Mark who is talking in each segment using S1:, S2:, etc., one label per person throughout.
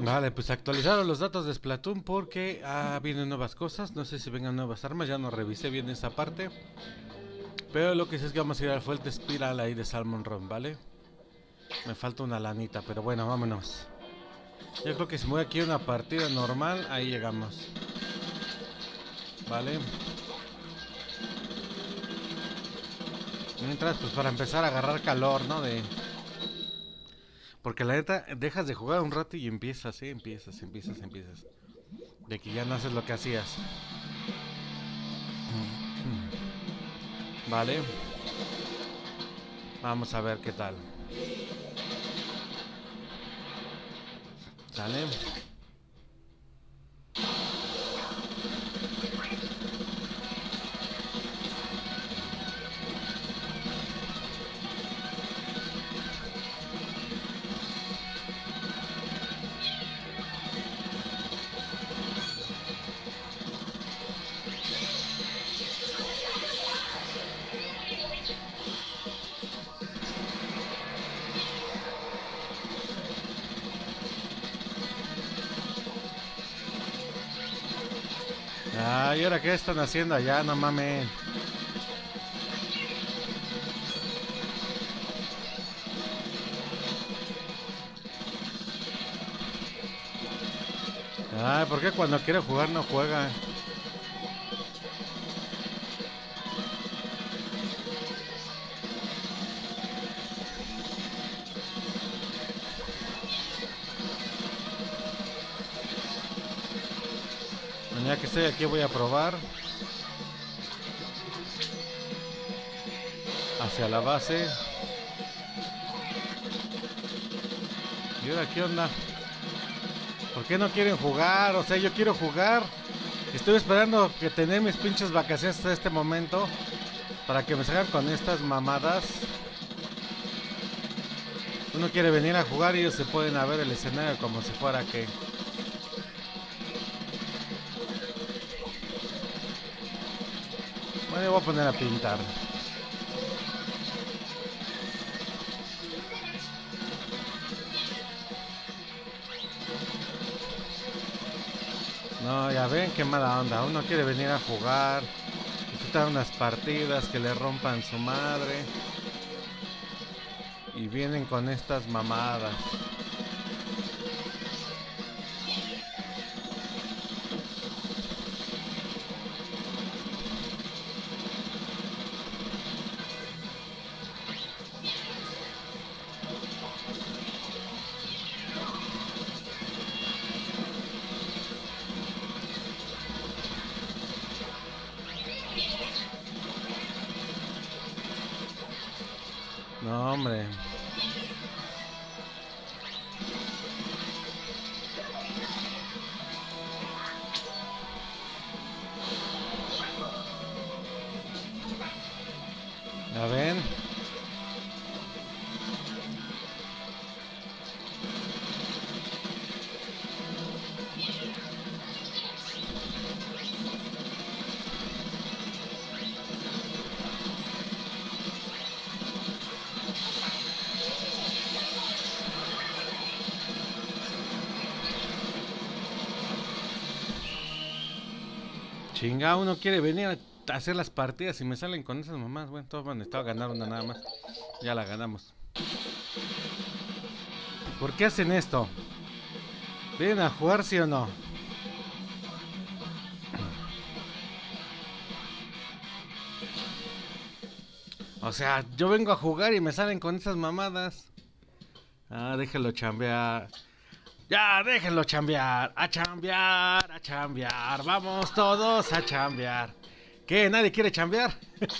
S1: Vale, pues actualizaron los datos de Splatoon porque vienen nuevas cosas. No sé si vengan nuevas armas, ya no revisé bien esa parte. Pero lo que sí es que vamos a ir al Fuerte Spiral ahí de Salmon Run, ¿vale? Me falta una lanita, pero bueno, vámonos. Yo creo que si me voy aquí a una partida normal, ahí llegamos. Vale. Mientras, pues para empezar a agarrar calor, ¿no? Porque la neta, dejas de jugar un rato y empiezas, ¿eh? Empiezas. De que ya no haces lo que hacías. Vale. Vamos a ver qué tal. ¿Sale? ¿Y ahora qué están haciendo allá? No mames. ¿Por qué cuando quiere jugar no juega? Ya que estoy aquí voy a probar. Hacia la base. ¿Y ahora qué onda? ¿Por qué no quieren jugar? O sea, yo quiero jugar. Estoy esperando que tener mis pinches vacaciones hasta este momento para que me salgan con estas mamadas. Uno quiere venir a jugar y ellos se pueden a ver el escenario como si fuera que... Bueno, yo voy a poner a pintar. No, ya ven qué mala onda. Uno quiere venir a jugar, disfrutar unas partidas que le rompan su madre. Y vienen con estas mamadas. No, hombre. ¿Ya ven? Chinga, uno quiere venir a hacer las partidas y me salen con esas mamás. Bueno, todos van a estar a ganar una nada más. Ya la ganamos. ¿Por qué hacen esto? ¿Vienen a jugar sí o no? O sea, yo vengo a jugar y me salen con esas mamadas. Déjenlo chambear. Ya, déjenlo chambear. A chambear, a chambear. Vamos todos a chambear. ¿Qué? ¿Nadie quiere chambear?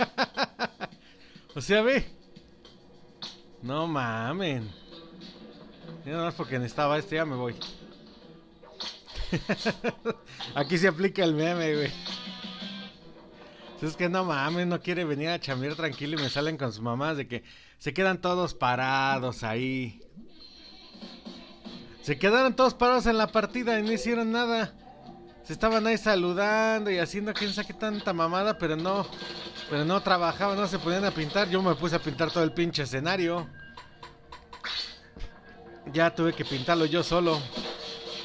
S1: O sea, ve. No mamen. Ya nada más porque necesitaba ya me voy. Aquí se aplica el meme, güey. Si es que no mames, no quiere venir a chambear tranquilo y me salen con sus mamás de que se quedan todos parados ahí. Se quedaron todos parados en la partida y no hicieron nada. Se estaban ahí saludando y haciendo quién sabe qué tanta mamada, pero no trabajaban, no se ponían a pintar. Yo me puse a pintar todo el pinche escenario. Ya tuve que pintarlo yo solo.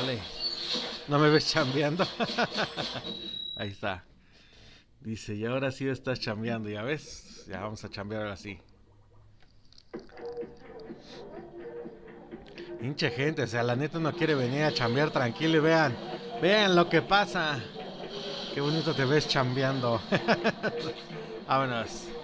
S1: Vale. ¿No me ves chambeando? Ahí está. Dice, y ahora sí estás chambeando, ¿ya ves? Ya vamos a chambear ahora sí. Hinche gente, o sea, la neta no quiere venir a chambear tranquilo y vean. Vean lo que pasa. Qué bonito te ves chambeando. Vámonos.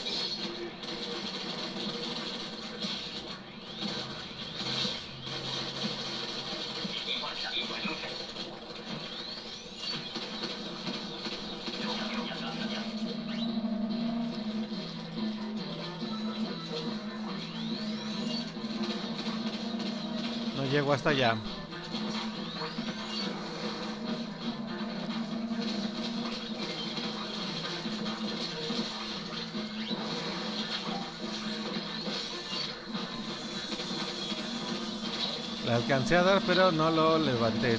S1: No llego hasta allá. La alcancé a dar, pero no lo levanté.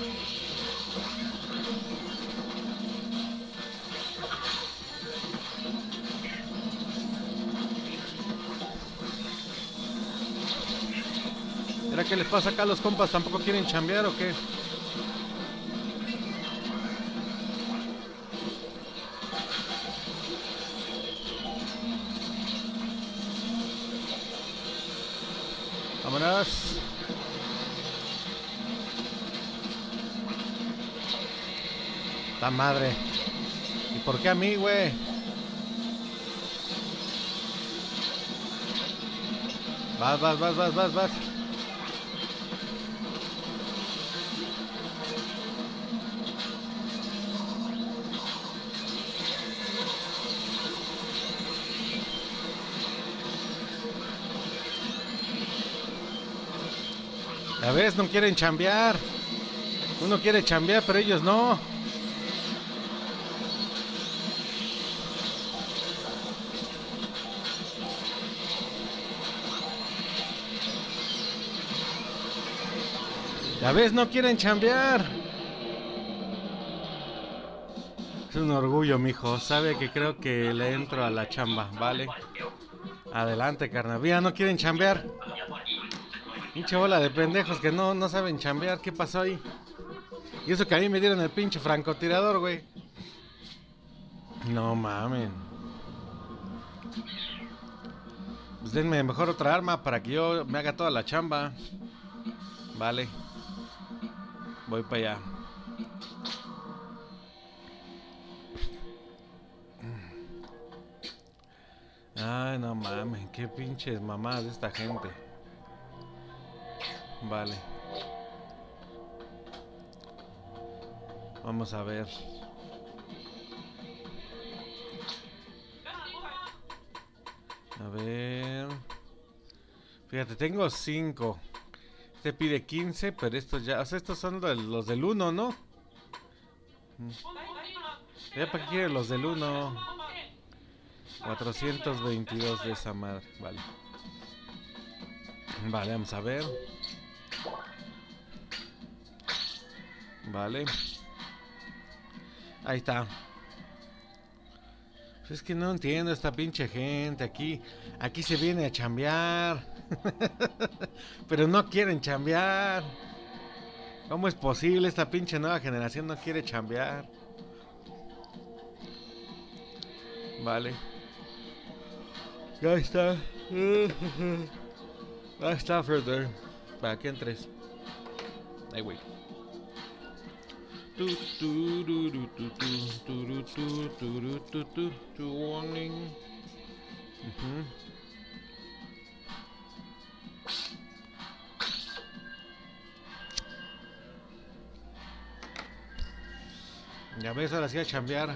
S1: ¿Será que les pasa acá a los compas? ¿Tampoco quieren chambear o qué? Vámonos. La madre. ¿Y por qué a mí, güey? Vas, vas, vas, vas, vas, vas. Ya ves, no quieren chambear. Uno quiere chambear, pero ellos no. Ya ves, no quieren chambear. Es un orgullo, mijo. Sabe que creo que le entro a la chamba, ¿vale? Adelante, carnal. Mira, no quieren chambear. Pinche bola de pendejos que no saben chambear. ¿Qué pasó ahí? Y eso que a mí me dieron el pinche francotirador, güey. No mamen. Pues denme mejor otra arma para que yo me haga toda la chamba. Vale. Voy para allá. Ay, no mames. Qué pinches mamadas de esta gente. Vale. Vamos a ver. A ver. Fíjate, tengo 5. Este pide 15, pero estos ya... O sea, estos son los del 1, ¿no? ¿Ya para qué quiere los del 1? 422 de esa madre. Vale. Vale, vamos a ver. Vale. Ahí está. Pues es que no entiendo esta pinche gente. Aquí se viene a chambear. Pero no quieren chambear. ¿Cómo es posible? Esta pinche nueva generación no quiere chambear. Vale. Ya está. Ahí está, Further. Para que entres. Ahí, güey. Warning. Ya ves, ahora sí a chambear.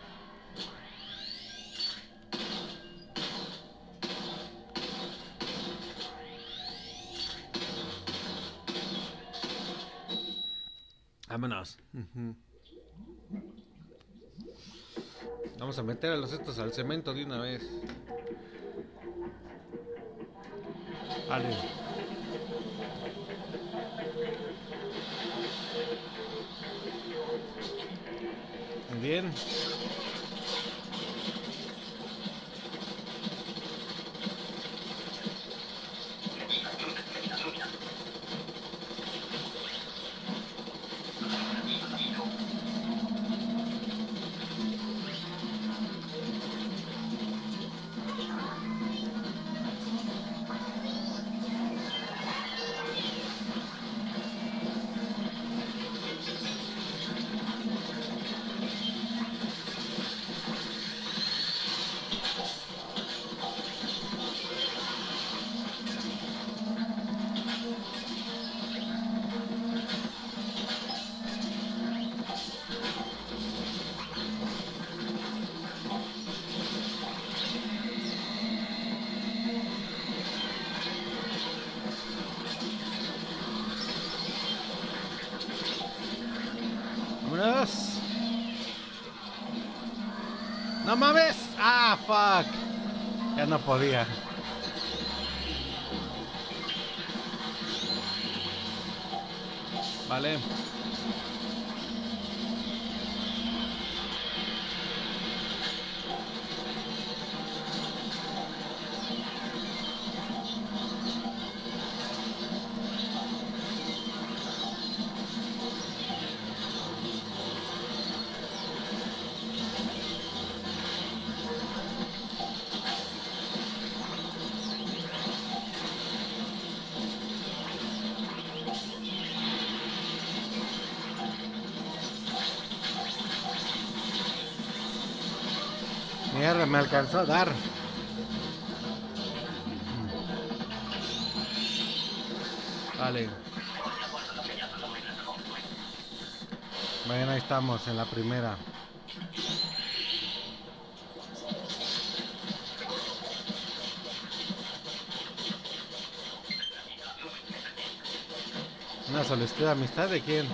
S1: Vámonos. Vamos a meter a los estos al cemento de una vez. Vale. Bien. ¡No mames! ¡Ah, fuck! Ya no podía. Vale. Mierda, me alcanzó a dar. Vale. Bueno, ahí estamos en la primera. ¿Una solicitud de amistad de quién?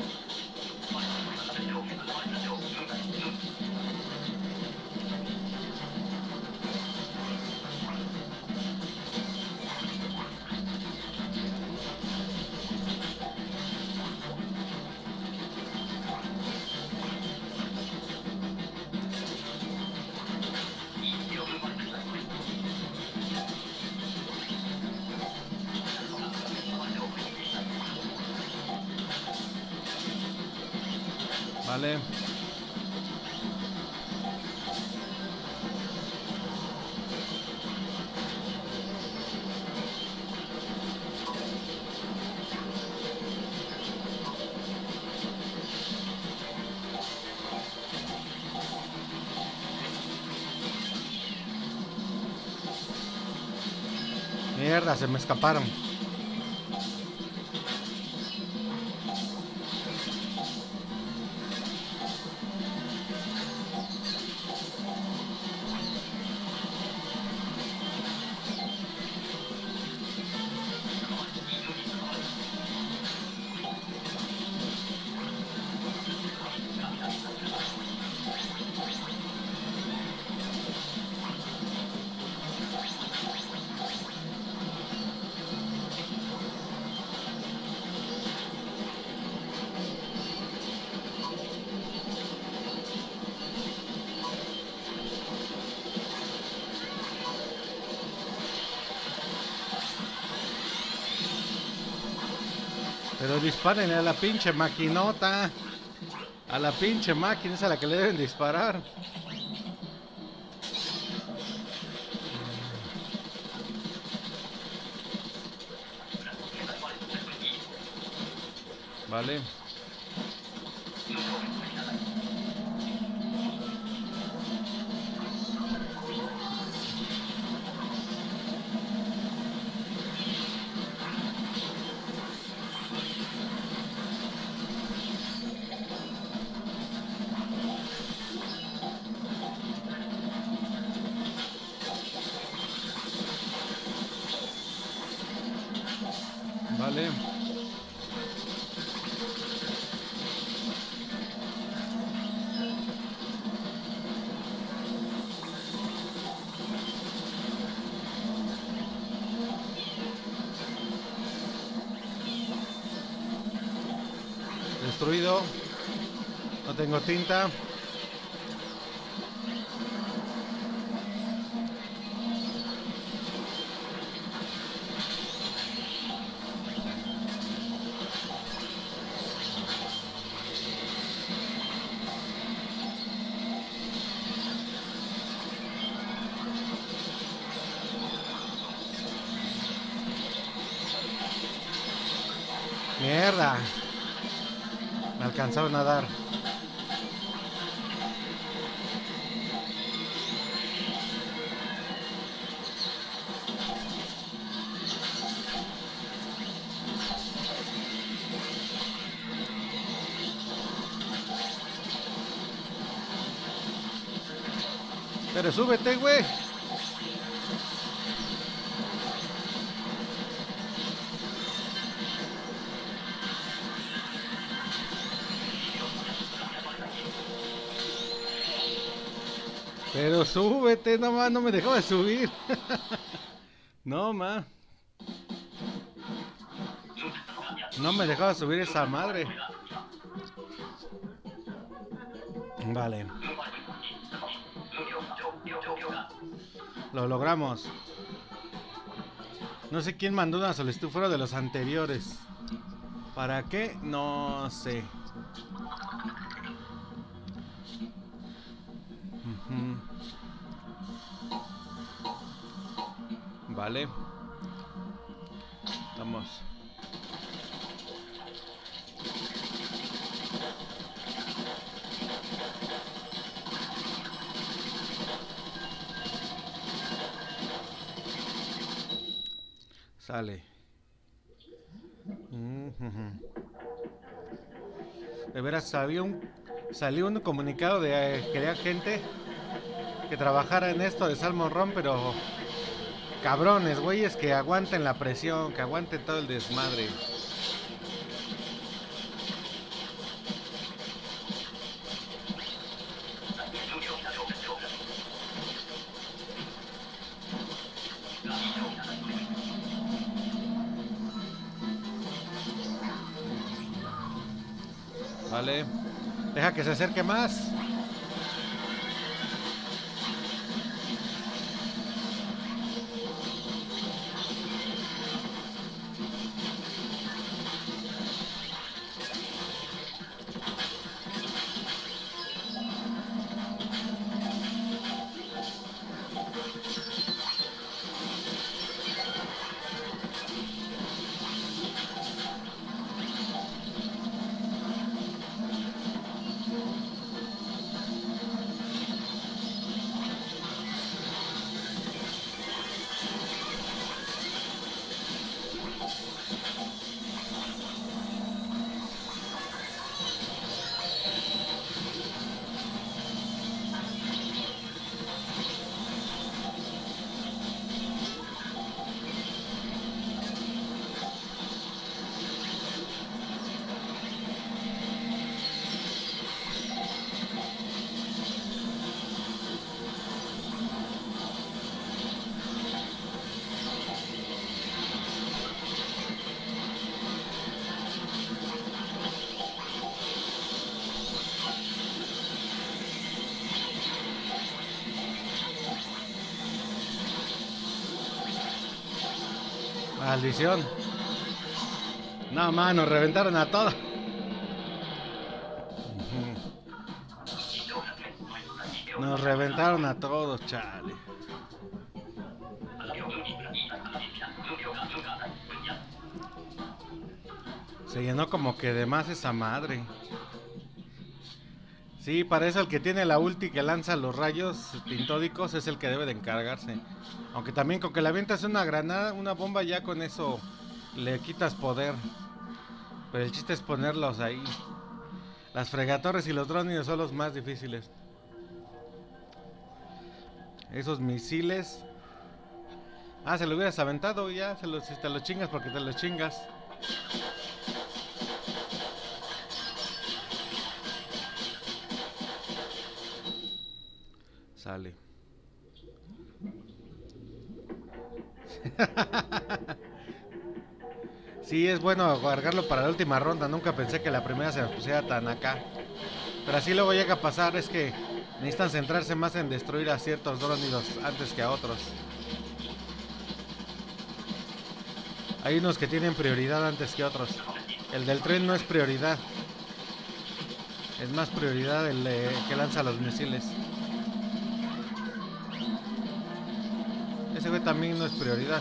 S1: Vale. Mierda, se me escaparon. Pero dispárenle a la pinche maquinota. A la pinche máquina es a la que le deben disparar. Vale. Vale. Destruido. No tengo tinta. Mierda. Me alcanzaron a dar. Pero súbete, güey. Pero súbete, nomás no me dejó de subir. No, ma. No me dejaba subir esa madre. Vale. Lo logramos. No sé quién mandó una solicitud fuera de los anteriores. ¿Para qué? No sé. Vale. Vamos. Sale. De veras, salió un comunicado de quería gente que trabajara en esto de Salmon Run, pero cabrones, güeyes, que aguanten la presión, que aguanten todo el desmadre. Vale. Deja que se acerque más. Maldición. No, man, nos reventaron a todos. Nos reventaron a todos, chale. Se llenó como que de más esa madre. Sí, para eso el que tiene la ulti que lanza los rayos pintódicos es el que debe de encargarse. Aunque también con que le avientas una granada, una bomba, ya con eso le quitas poder. Pero el chiste es ponerlos ahí. Las fregatorres y los drones son los más difíciles. Esos misiles. Ah, se lo hubieras aventado ya. Si te los chingas porque te los chingas. Sale. Sí, es bueno guardarlo para la última ronda. Nunca pensé que la primera se me pusiera tan acá. Pero así luego llega a pasar. Es que necesitan centrarse más en destruir a ciertos drónidos antes que a otros. Hay unos que tienen prioridad antes que otros. El del tren no es prioridad. Es más prioridad el que lanza los misiles. Ese güey también no es prioridad.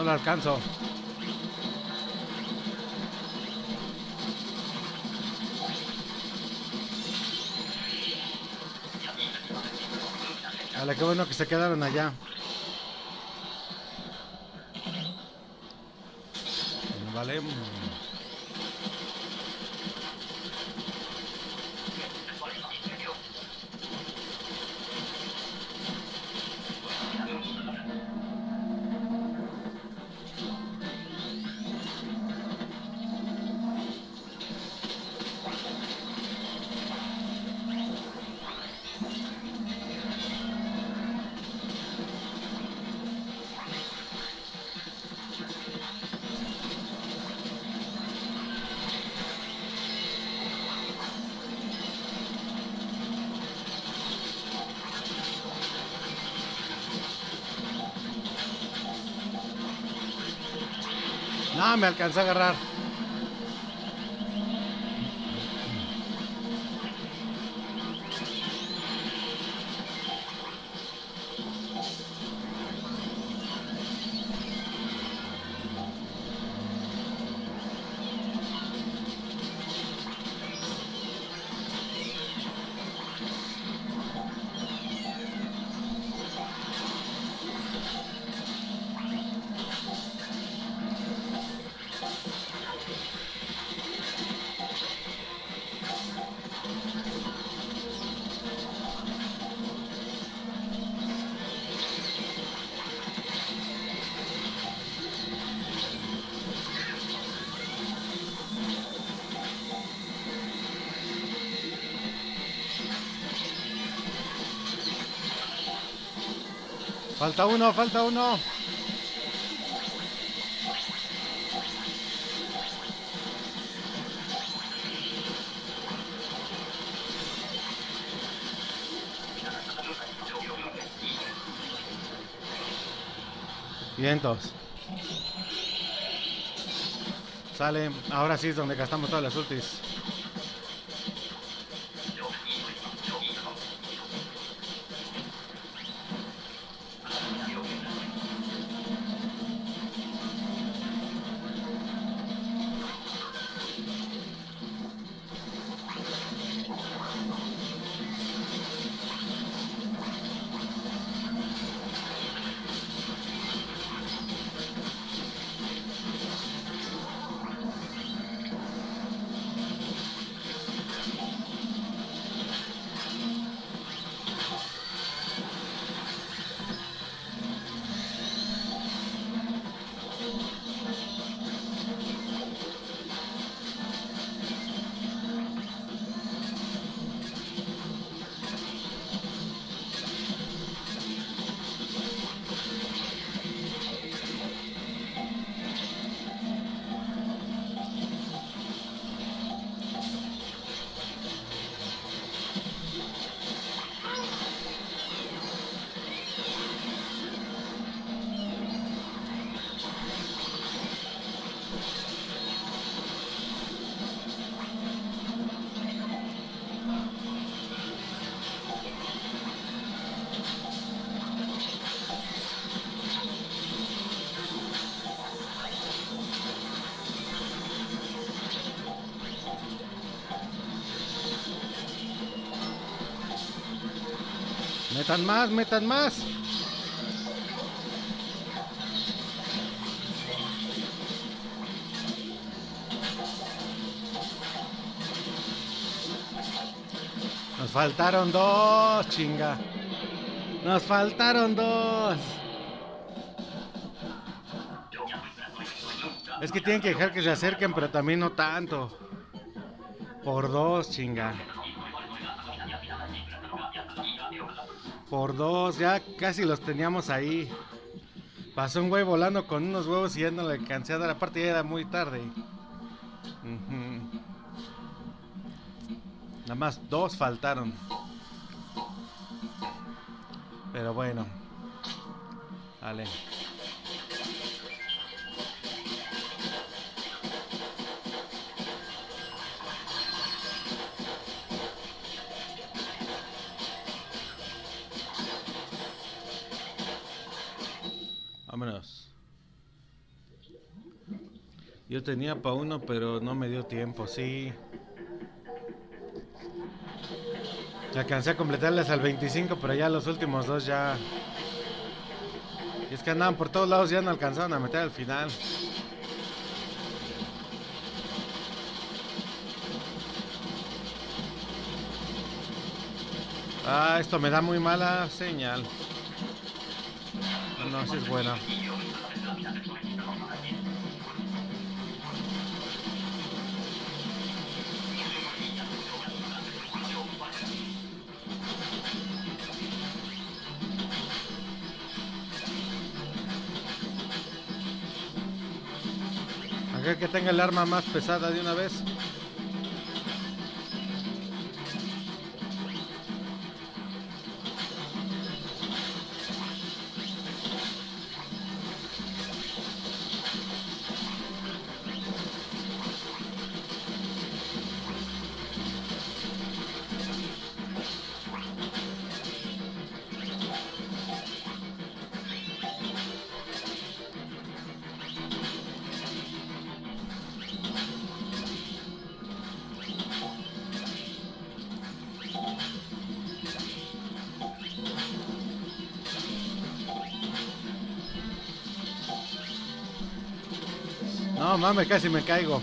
S1: No lo alcanzo. Vale, qué bueno que se quedaron allá. Vale. No, me alcancé a agarrar. Falta uno, falta uno. Vientos. Sale. Ahora sí es donde gastamos todas las ultis. Metan más, metan más. Nos faltaron dos, chinga. Nos faltaron dos. Es que tienen que dejar que se acerquen, pero también no tanto. Por dos, chinga. Por dos, ya casi los teníamos ahí. Pasó un güey volando con unos huevos y ya no le alcancé a dar. Aparte ya era muy tarde. Nada más dos faltaron. Pero bueno. Vale. Vámonos. Yo tenía para uno, pero no me dio tiempo, sí. Alcancé a completarlas al 25, pero ya los últimos dos ya... Y es que andaban por todos lados, ya no alcanzaron a meter al final. Ah, esto me da muy mala señal. No, sí es buena. Aquel que tenga el arma más pesada de una vez. No mames, casi me caigo.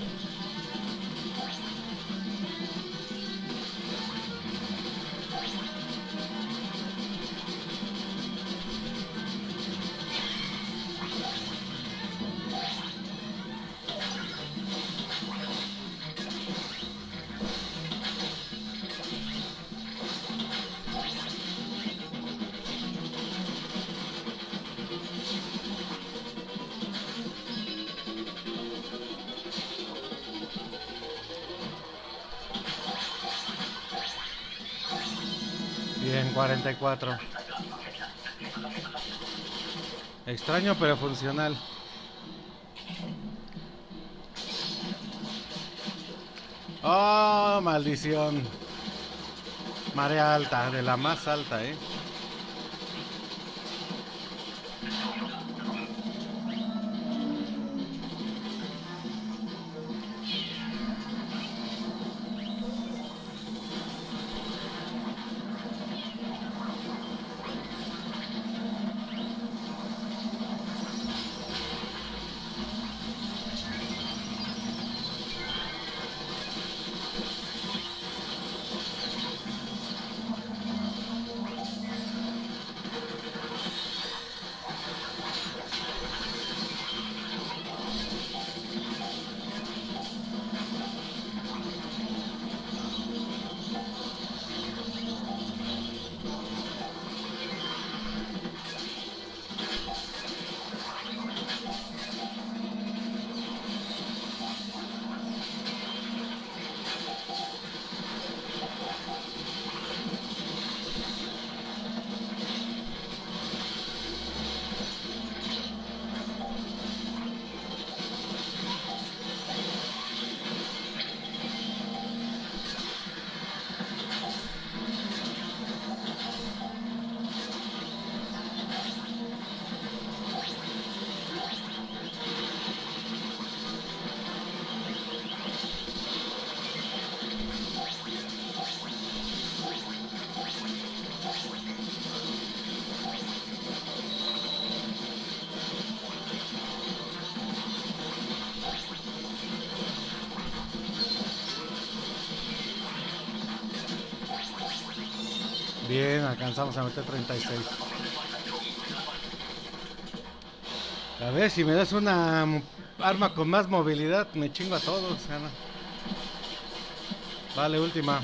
S1: Bien, 44. Extraño pero funcional. Oh, maldición. Marea alta, de la más alta, eh. Bien, alcanzamos a meter 36. A ver, si me das una arma con más movilidad, me chingo a todos. Ana. Vale, última.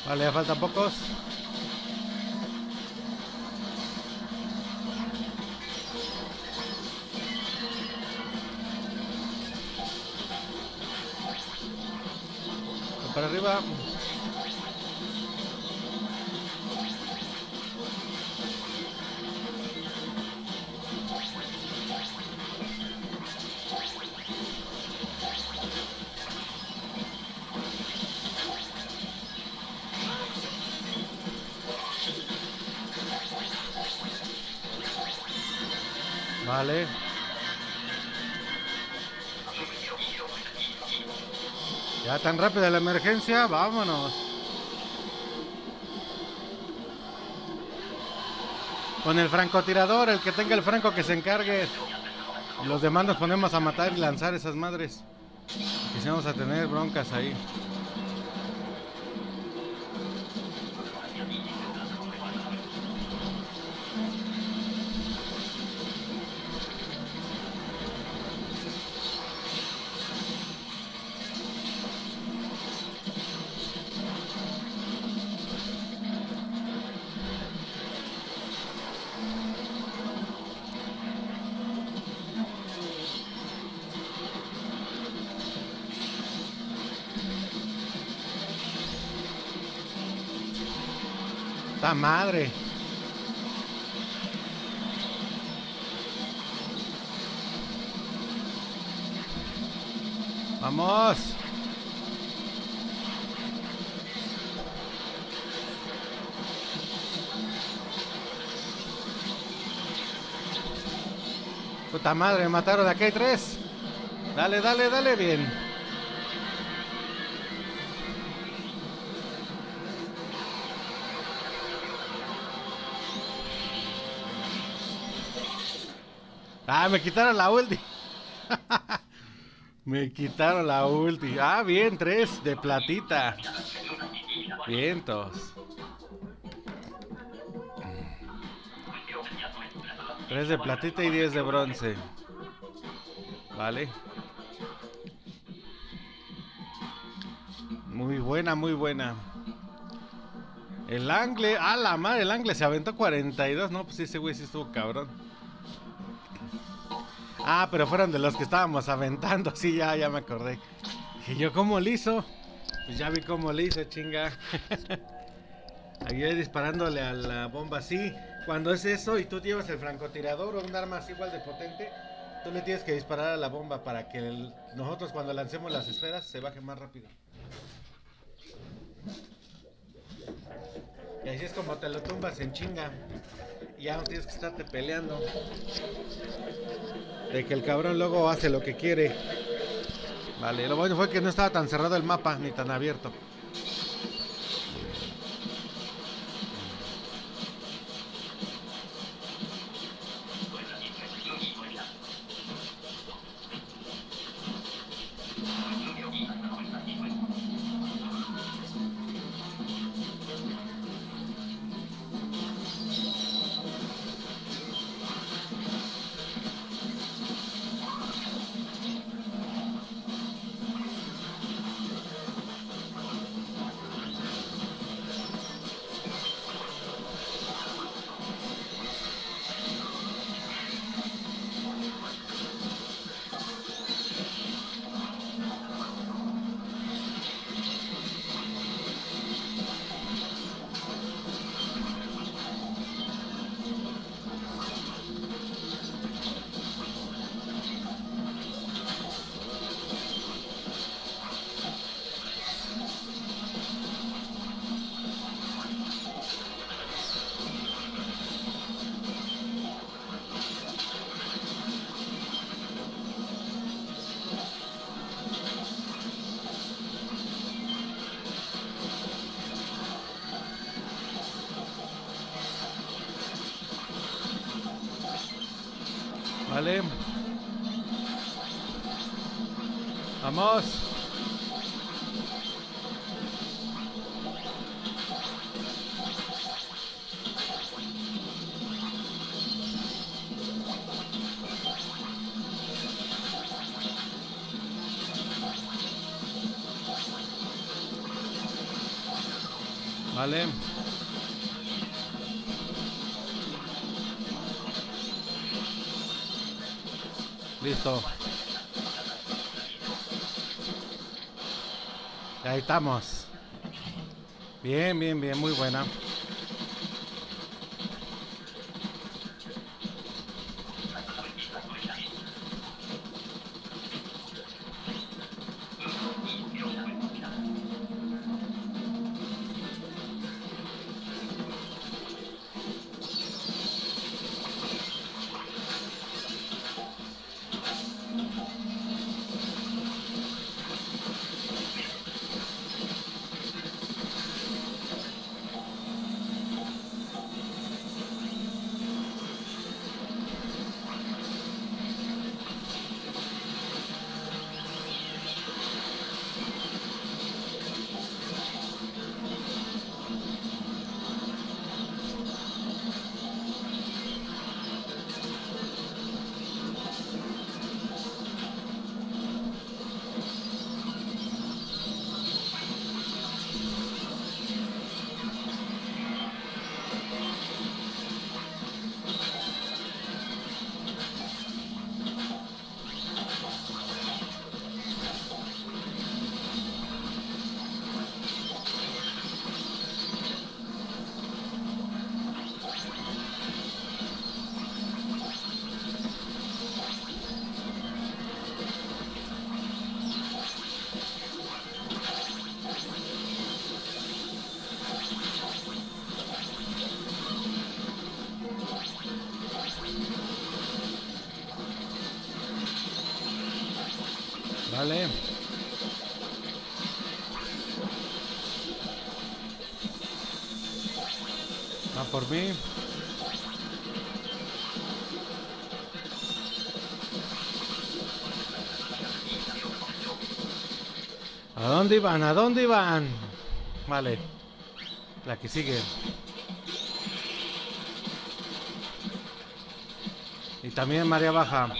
S1: Vale, ya faltan pocos. Para arriba. Vale. Ya tan rápida la emergencia, vámonos. Con el francotirador, el que tenga el franco que se encargue. Los demás nos ponemos a matar y lanzar esas madres. Que si vamos a tener broncas ahí. ¡Ta madre! ¡Vamos! ¡Puta madre! Me mataron. Aquí hay 3. Dale, dale, dale. Bien. Ah, me quitaron la ulti. Me quitaron la ulti. Ah, bien, 3 de platita. Vientos. 3 de platita y 10 de bronce. Vale. Muy buena, muy buena. El Angle. Ah, la madre, el Angle se aventó 42. No, pues ese güey sí estuvo cabrón. Ah, pero fueron de los que estábamos aventando. Sí, ya me acordé. Dije yo, ¿cómo le hizo? Pues ya vi cómo le hizo, chinga. Ahí disparándole a la bomba. Sí, cuando es eso y tú llevas el francotirador o un arma así igual de potente, tú le tienes que disparar a la bomba para que nosotros cuando lancemos las esferas se baje más rápido. Y así es como te lo tumbas en chinga. Y ya no tienes que estarte peleando. De que el cabrón luego hace lo que quiere. Vale, lo bueno fue que no estaba tan cerrado el mapa, ni tan abierto. Vale. Vamos. Vale. Listo. Ahí estamos. Bien, bien, bien, muy buena. Vale. Va por mí. ¿A dónde iban? ¿A dónde iban? Vale. La que sigue. Y también María Baja.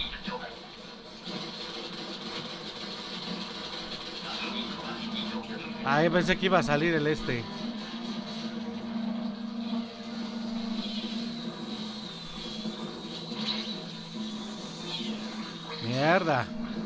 S1: Ahí pensé que iba a salir el este. Mierda.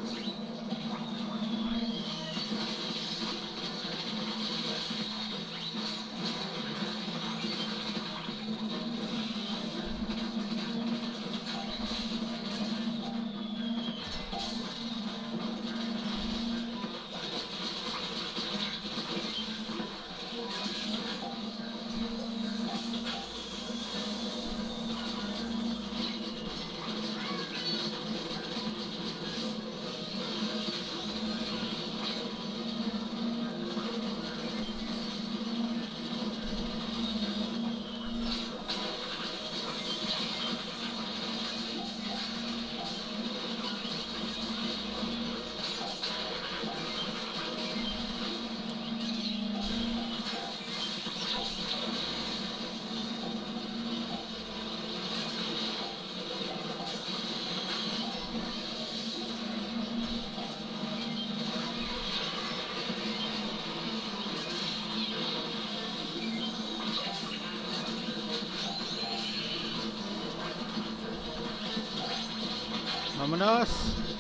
S1: Vámonos.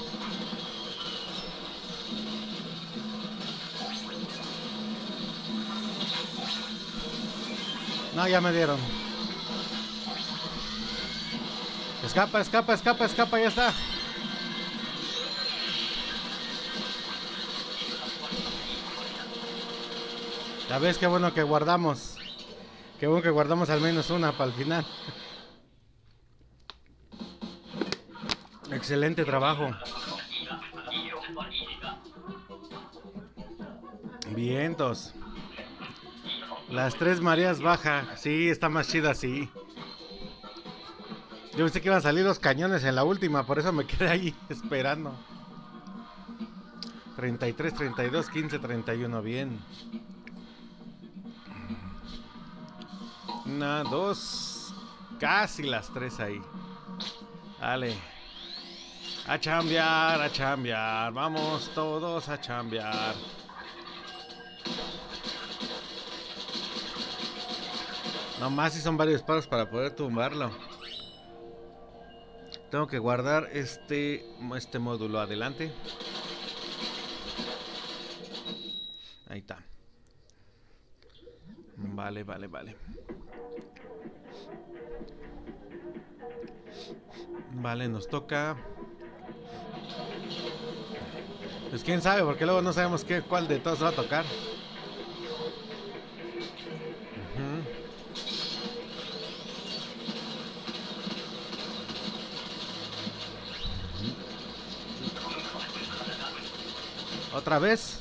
S1: No, ya me dieron. Escapa, escapa, escapa, escapa, ya está. Ya ves, qué bueno que guardamos. Qué bueno que guardamos al menos una para el final. Excelente trabajo. Vientos. Las tres mareas baja. Sí, está más chida así. Yo pensé que iban a salir los cañones en la última, por eso me quedé ahí esperando. 33, 32, 15, 31, bien. Una, dos, casi las tres ahí. Dale. A chambear, vamos todos a chambear. Nomás si son varios disparos para poder tumbarlo. Tengo que guardar este módulo adelante. Ahí está. Vale. Vale, nos toca. Pues quién sabe, porque luego no sabemos cuál de todos va a tocar. ¿Otra vez?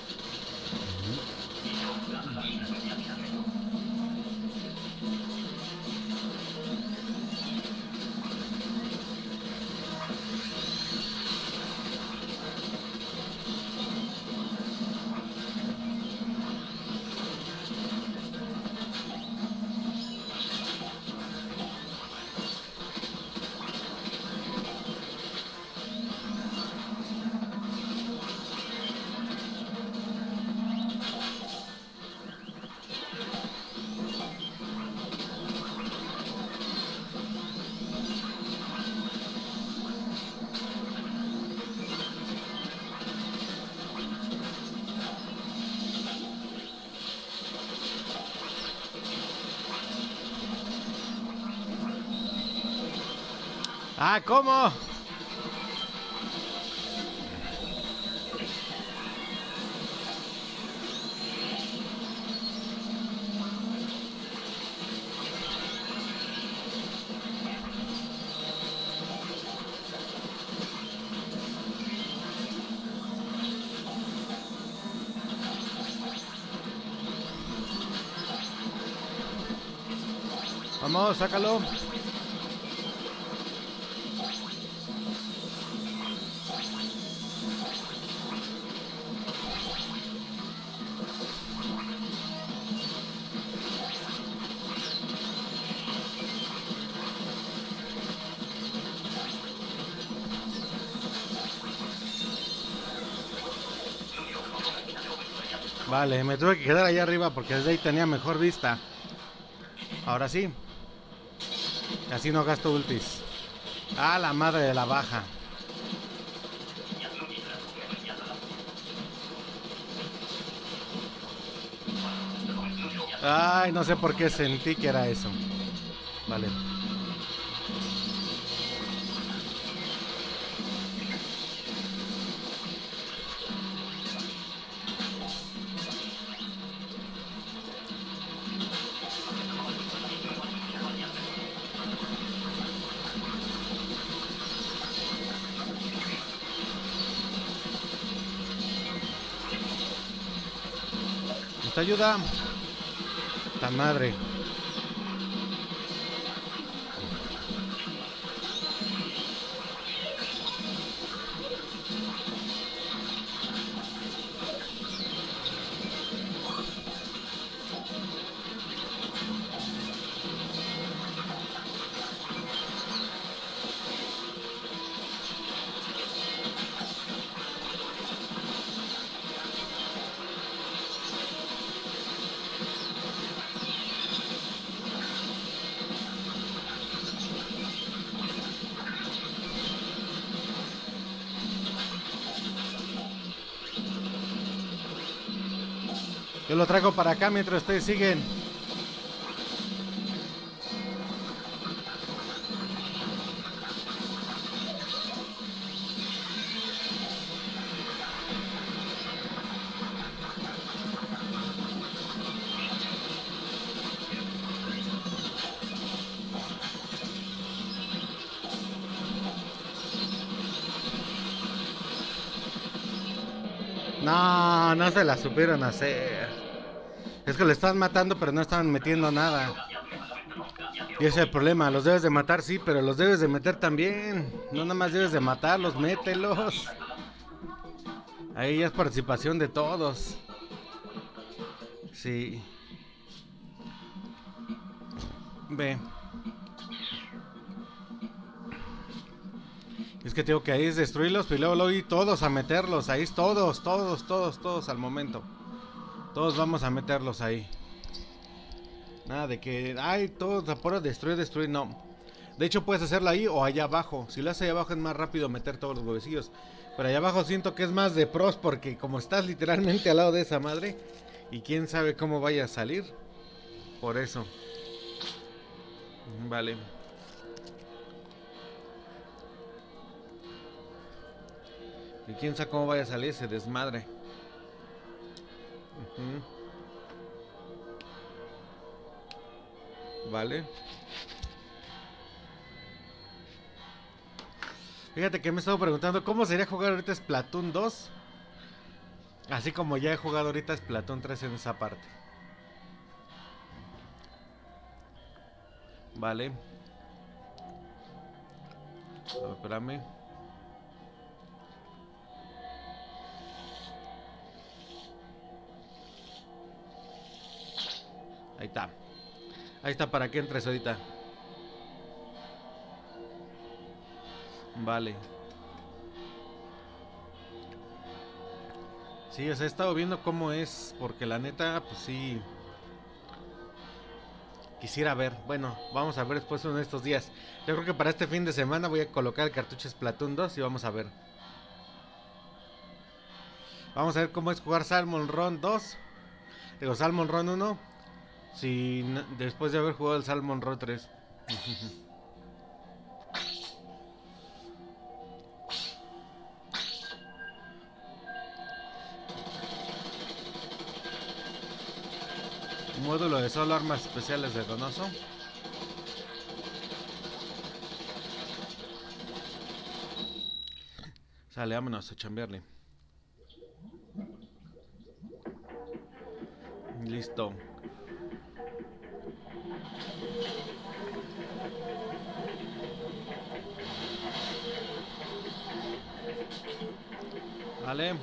S1: Ah, ¿cómo? Vamos, sácalo. Vale, me tuve que quedar allá arriba porque desde ahí tenía mejor vista. Ahora sí. Así no gasto ultis. Ah, la madre de la baja. Ay, no sé por qué sentí que era eso. Vale. ¿Te ayuda? Tan madre. Yo lo traigo para acá mientras ustedes siguen. No, no se la supieron hacer. Es que lo están matando, pero no están metiendo nada. Y ese es el problema. Los debes de matar, sí, pero los debes de meter también. No nada más debes de matarlos, mételos. Ahí ya es participación de todos. Sí. Ve. Es que tengo que ahí es destruirlos, y luego ir todos a meterlos. Ahí es todos al momento. Todos vamos a meterlos ahí. Nada de que, ay, todo por destruir, destruir, no. De hecho, puedes hacerlo ahí o allá abajo. Si lo haces allá abajo es más rápido meter todos los huevecillos. Pero allá abajo siento que es más de pros porque como estás literalmente al lado de esa madre y quién sabe cómo vaya a salir. Por eso. Vale. Y quién sabe cómo vaya a salir ese desmadre. Vale. Fíjate que me he estado preguntando cómo sería jugar ahorita Splatoon 2. Así como ya he jugado ahorita Splatoon 3 en esa parte. Vale. A ver, espérame. Ahí está. Ahí está para que entres ahorita. Vale. Sí, o sea, he estado viendo cómo es. Porque la neta, pues sí. Quisiera ver. Bueno, vamos a ver después en estos días. Yo creo que para este fin de semana voy a colocar el cartucho Splatoon 2 y vamos a ver. Vamos a ver cómo es jugar Salmon Run 2. Digo, Salmon Run 1. Si después de haber jugado el Salmon Run 3. Módulo de solo armas especiales de Donoso. Sale, vámonos a chambearle. Listo. Vale.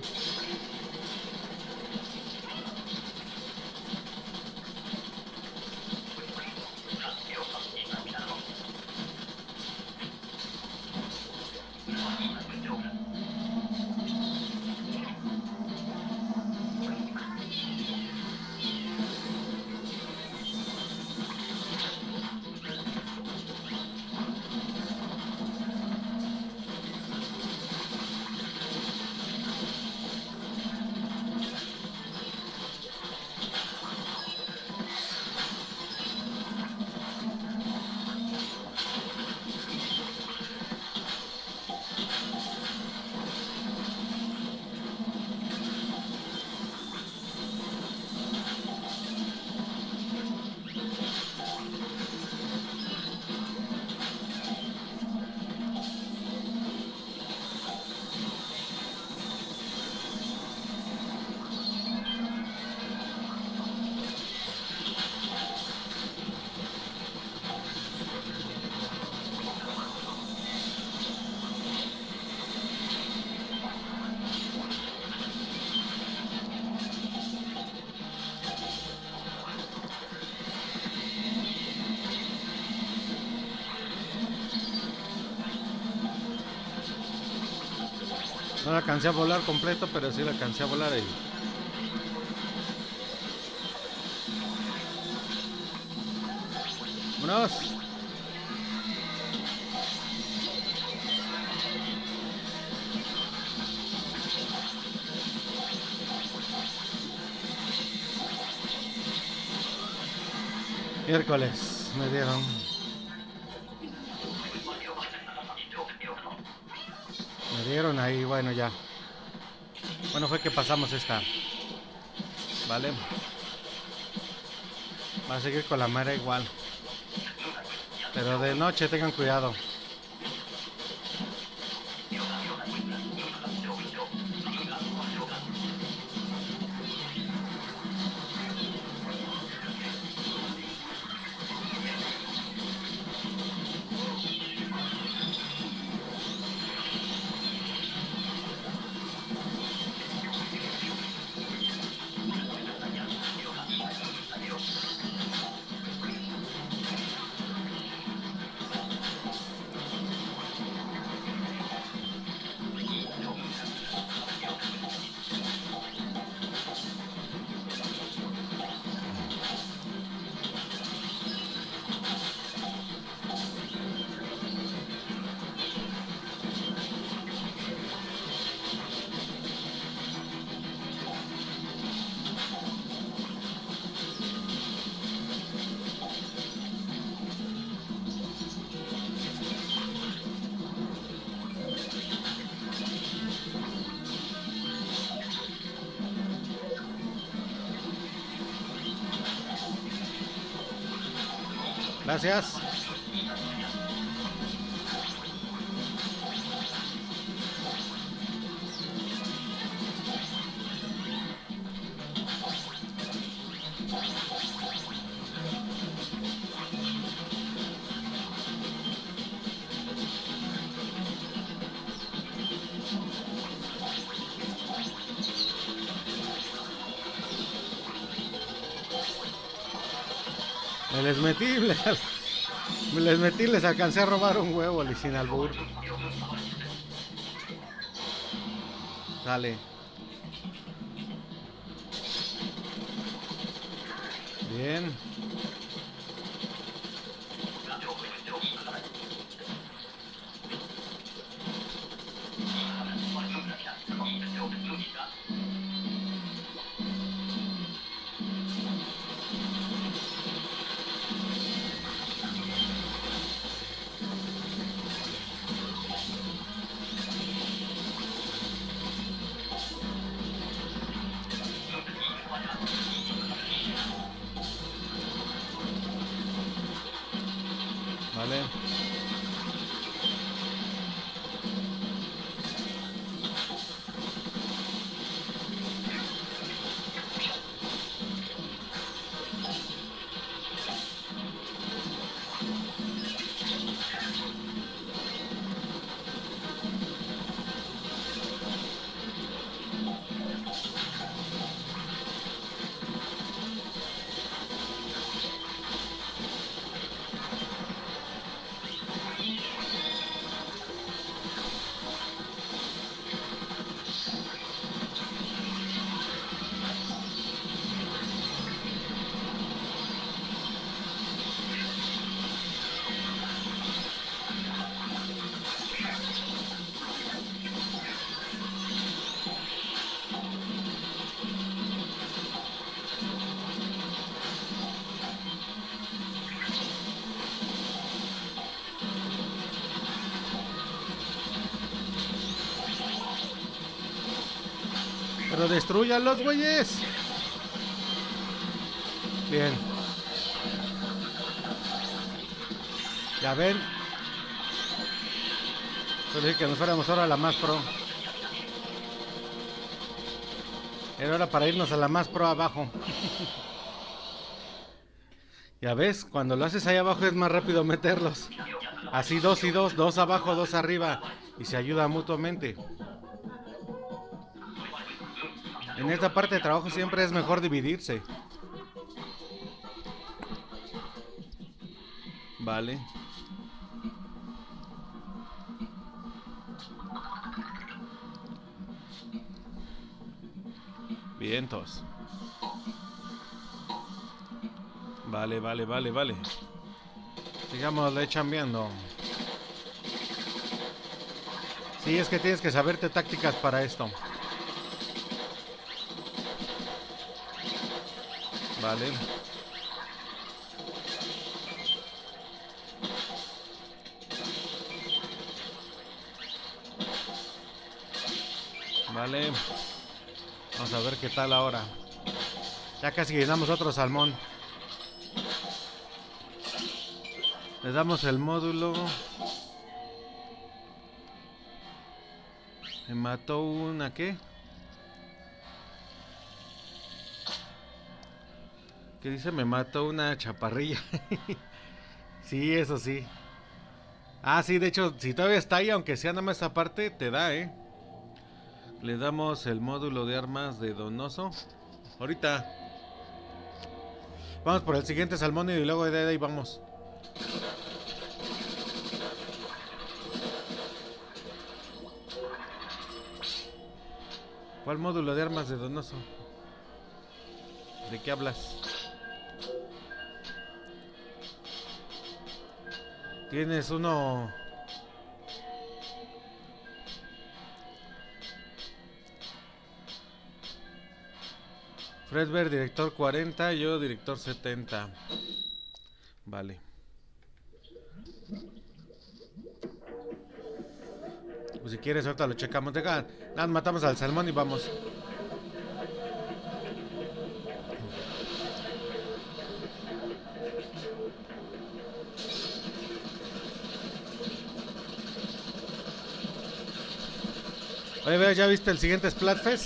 S1: No la alcancé a volar completo, pero sí la alcancé a volar ahí. ¡Vámonos! Miércoles me dieron. Me dieron ahí, bueno ya. Bueno, fue que pasamos esta. Vale. Va a seguir con la mara igual. Pero de noche tengan cuidado. Gracias. Les metí, les alcancé a robar un huevo, sin albur. Dale. Bien. Vale. Pero destruyanlos, güeyes. Bien. Ya ven. Yo dije que nos fuéramos ahora a la más pro. Era hora para irnos a la más pro abajo. Ya ves, cuando lo haces ahí abajo es más rápido meterlos. Así 2 y 2, 2 abajo, 2 arriba. Y se ayuda mutuamente. En esta parte de trabajo siempre es mejor dividirse. Vale. Vientos. Vale, vale, vale, vale. Sigámosle chambeando. Sí, es que tienes que saberte tácticas para esto. Vale. Vale. Vamos a ver qué tal ahora. Ya casi llenamos otro salmón. Le damos el módulo. Me mató una, ¿qué? ¿Qué dice? Me mató una chaparrilla. Sí, eso sí. Ah, sí, de hecho, si todavía está ahí, aunque sea nada más esa parte, te da, ¿eh? Le damos el módulo de armas de Donoso. Ahorita. Vamos por el siguiente salmón y luego de ahí vamos. ¿Cuál módulo de armas de Donoso? ¿De qué hablas? Tienes uno... Fredberg, director 40, yo director 70. Vale. Pues si quieres ahorita lo checamos. Deja, nada, matamos al salmón y vamos. Oye, ¿ya viste el siguiente Splatfest?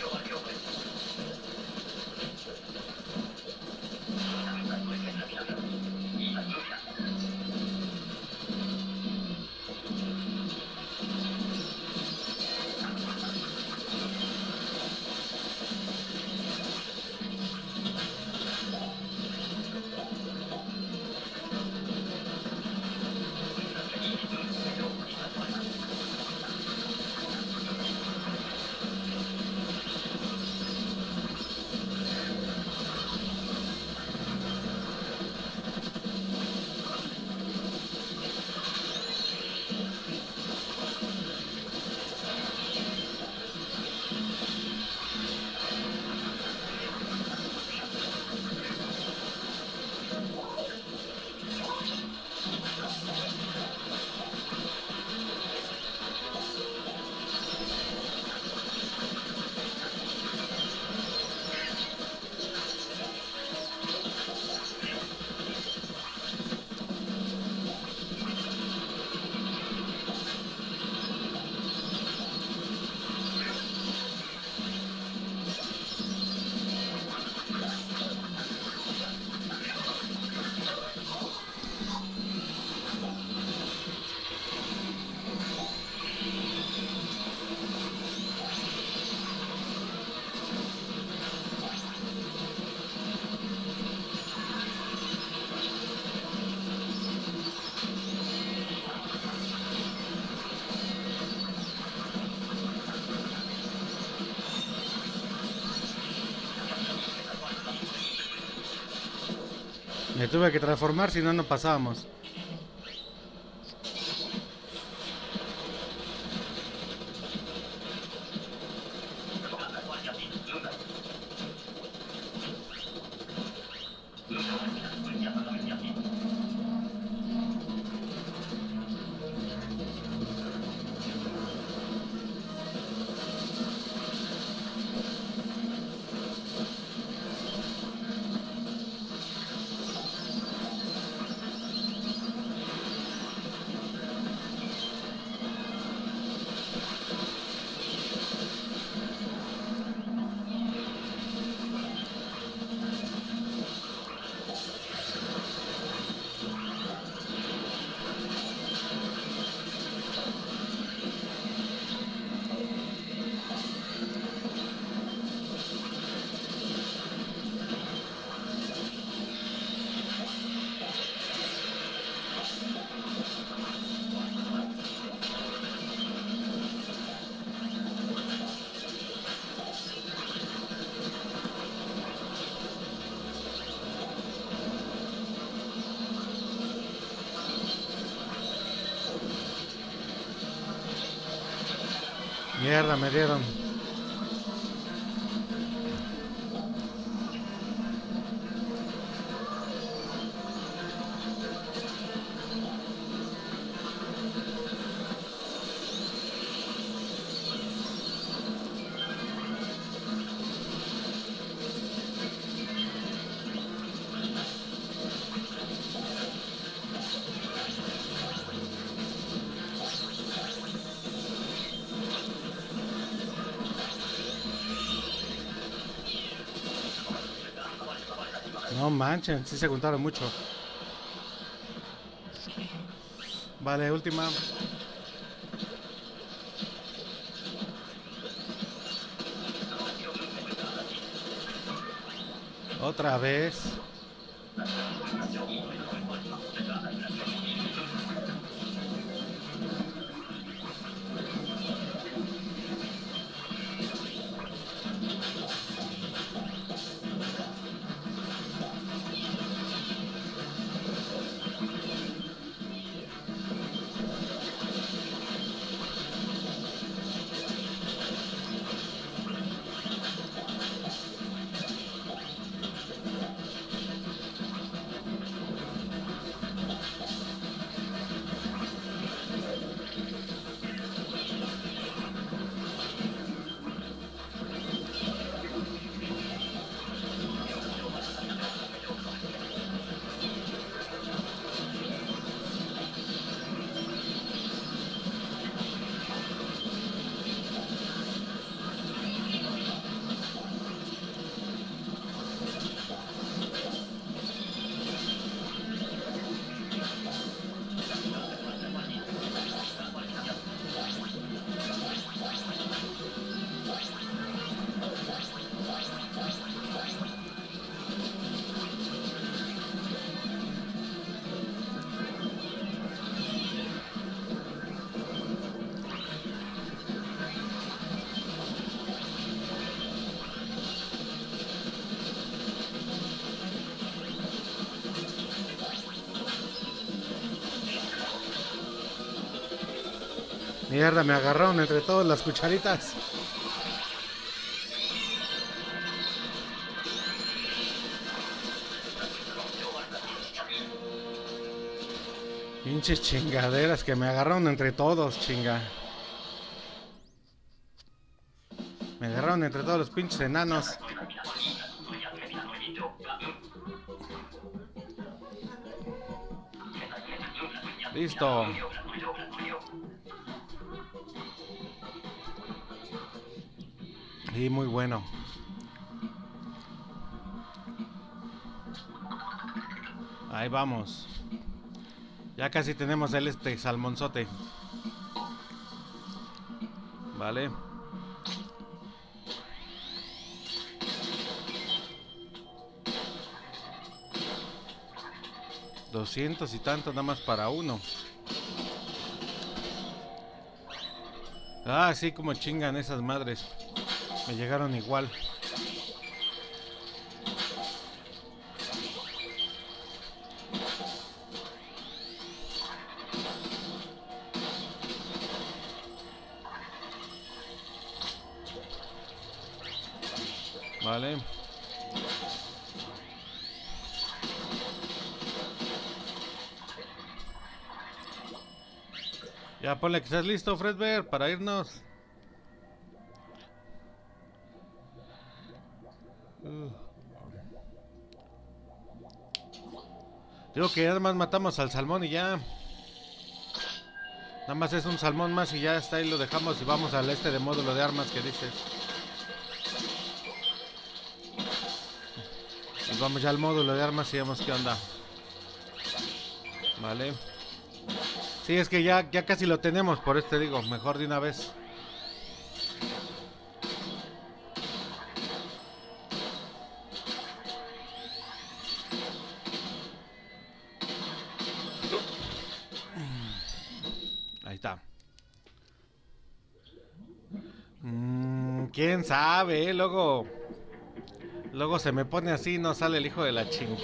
S1: Me tuve que transformar, si no, no pasábamos. Mierda, me dieron. No manchen, sí se juntaron mucho. Vale, última. Otra vez. Mierda, me agarraron entre todas las cucharitas. Pinches chingaderas que me agarraron entre todos, chinga. Me agarraron entre todos los pinches enanos. Listo. Y muy bueno. Ahí vamos. Ya casi tenemos el salmonzote. Vale. $200 y tanto nada más para uno. Ah, sí, como chingan esas madres. Me llegaron igual. Vale. Ya ponle que estás listo, Fredbear, para irnos. Digo que nada más matamos al salmón y ya. Nada más es un salmón más y ya está ahí, lo dejamos y vamos al de módulo de armas que dices. Y vamos ya al módulo de armas y vemos qué onda. Vale. Sí, es que ya casi lo tenemos, por eso te digo, mejor de una vez. Ahí está. ¿Quién sabe? Luego se me pone así y no sale el hijo de la ching.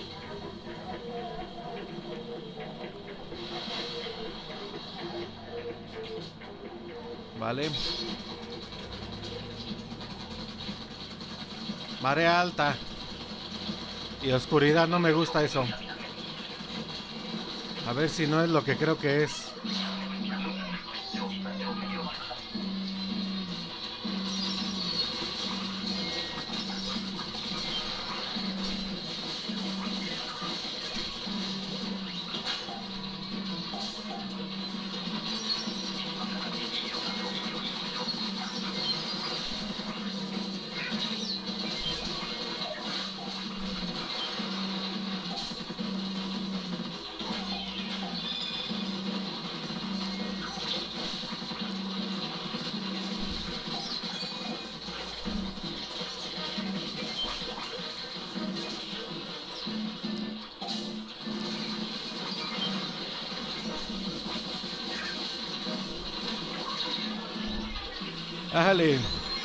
S1: Vale. Marea alta y oscuridad, no me gusta eso. A ver si no es lo que creo que es. Ájale.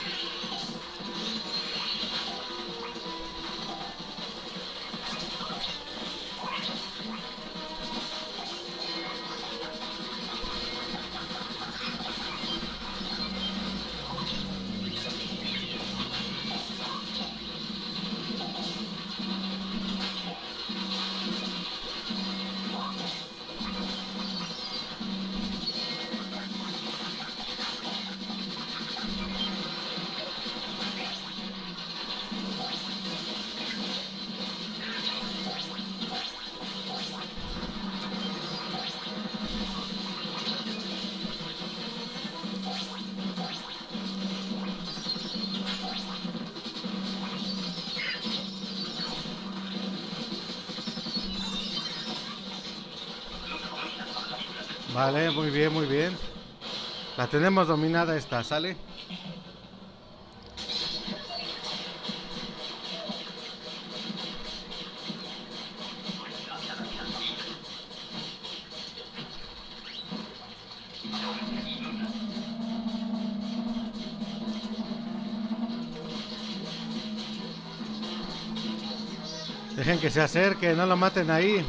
S1: Vale, muy bien, muy bien. La tenemos dominada esta, ¿sale? Dejen que se acerque, no lo maten ahí.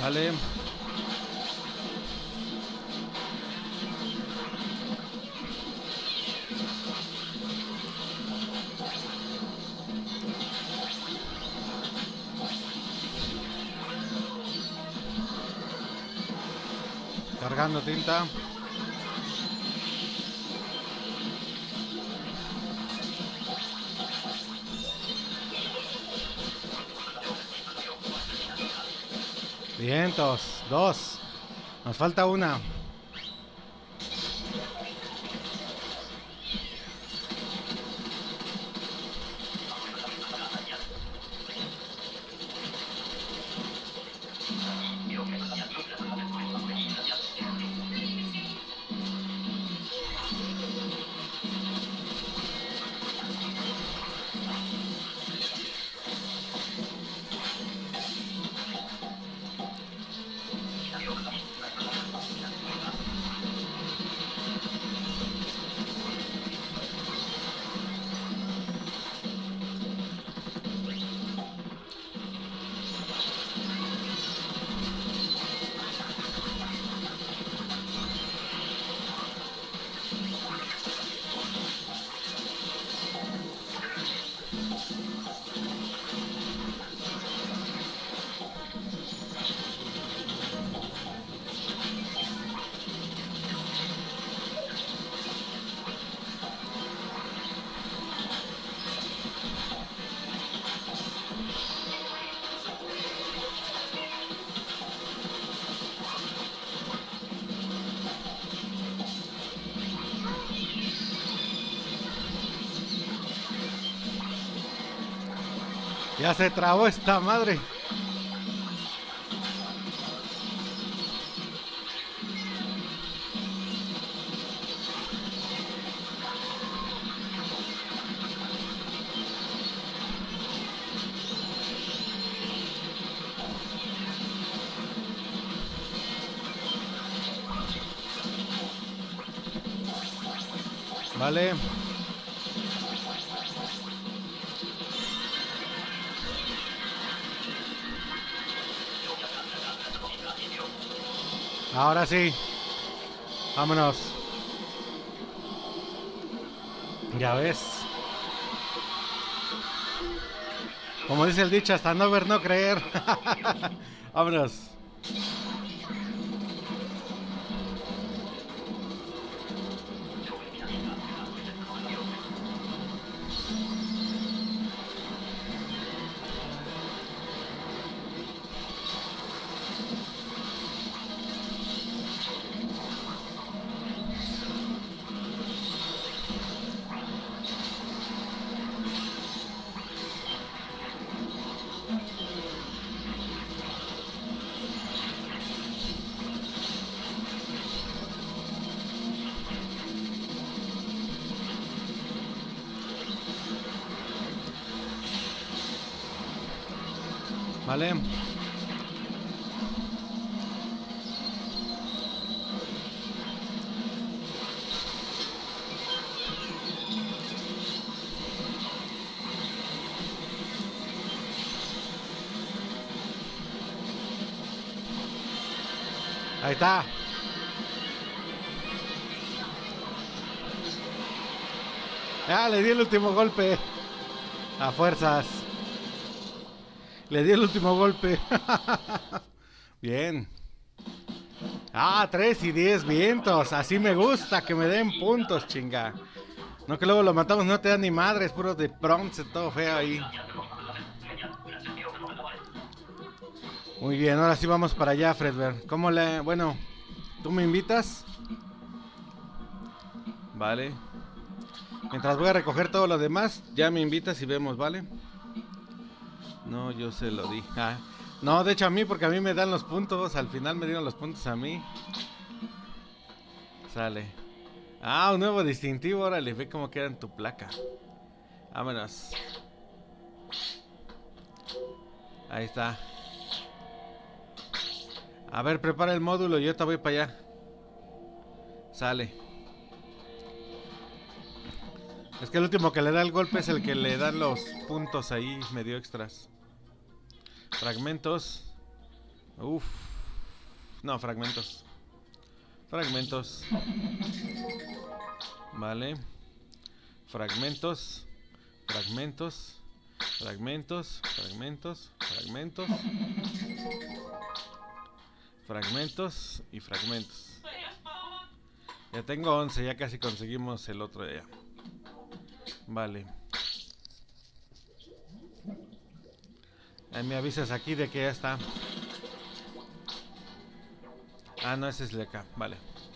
S1: Vale. Cargando tinta. Vientos, 2. Nos falta una. Ya se trabó esta madre. Vale. Ahora sí. Vámonos. Ya ves. Como dice el dicho, hasta no ver, no creer. Vámonos. Vale. Ahí está. Ah, le di el último golpe. A fuerzas. Le di el último golpe. Bien. Ah, 3 y 10 vientos. Así me gusta, que me den puntos, chinga. No que luego lo matamos, no te dan ni madres, puro de bronce, todo feo ahí. Muy bien, ahora sí vamos para allá, Fredbear. ¿Cómo le...? Bueno, ¿tú me invitas? Vale. Mientras voy a recoger todo lo demás, ya me invitas y vemos, ¿vale? No, yo se lo di. Ah. No, de hecho a mí, porque a mí me dan los puntos. Al final me dieron los puntos a mí. Sale. Ah, un nuevo distintivo. Órale, ve cómo queda en tu placa. Vámonos. Ahí está. A ver, prepara el módulo. Yo te voy para allá. Sale. Es que el último que le da el golpe es el que le dan los puntos ahí medio extras. Fragmentos. Uff. No, fragmentos. Fragmentos. Vale. Fragmentos. Fragmentos. Fragmentos. Fragmentos. Fragmentos. Fragmentos y fragmentos. Ya tengo 11, ya casi conseguimos el otro día. Vale. Ahí me avisas aquí de que ya está. Ah, no, ese es el de acá, vale.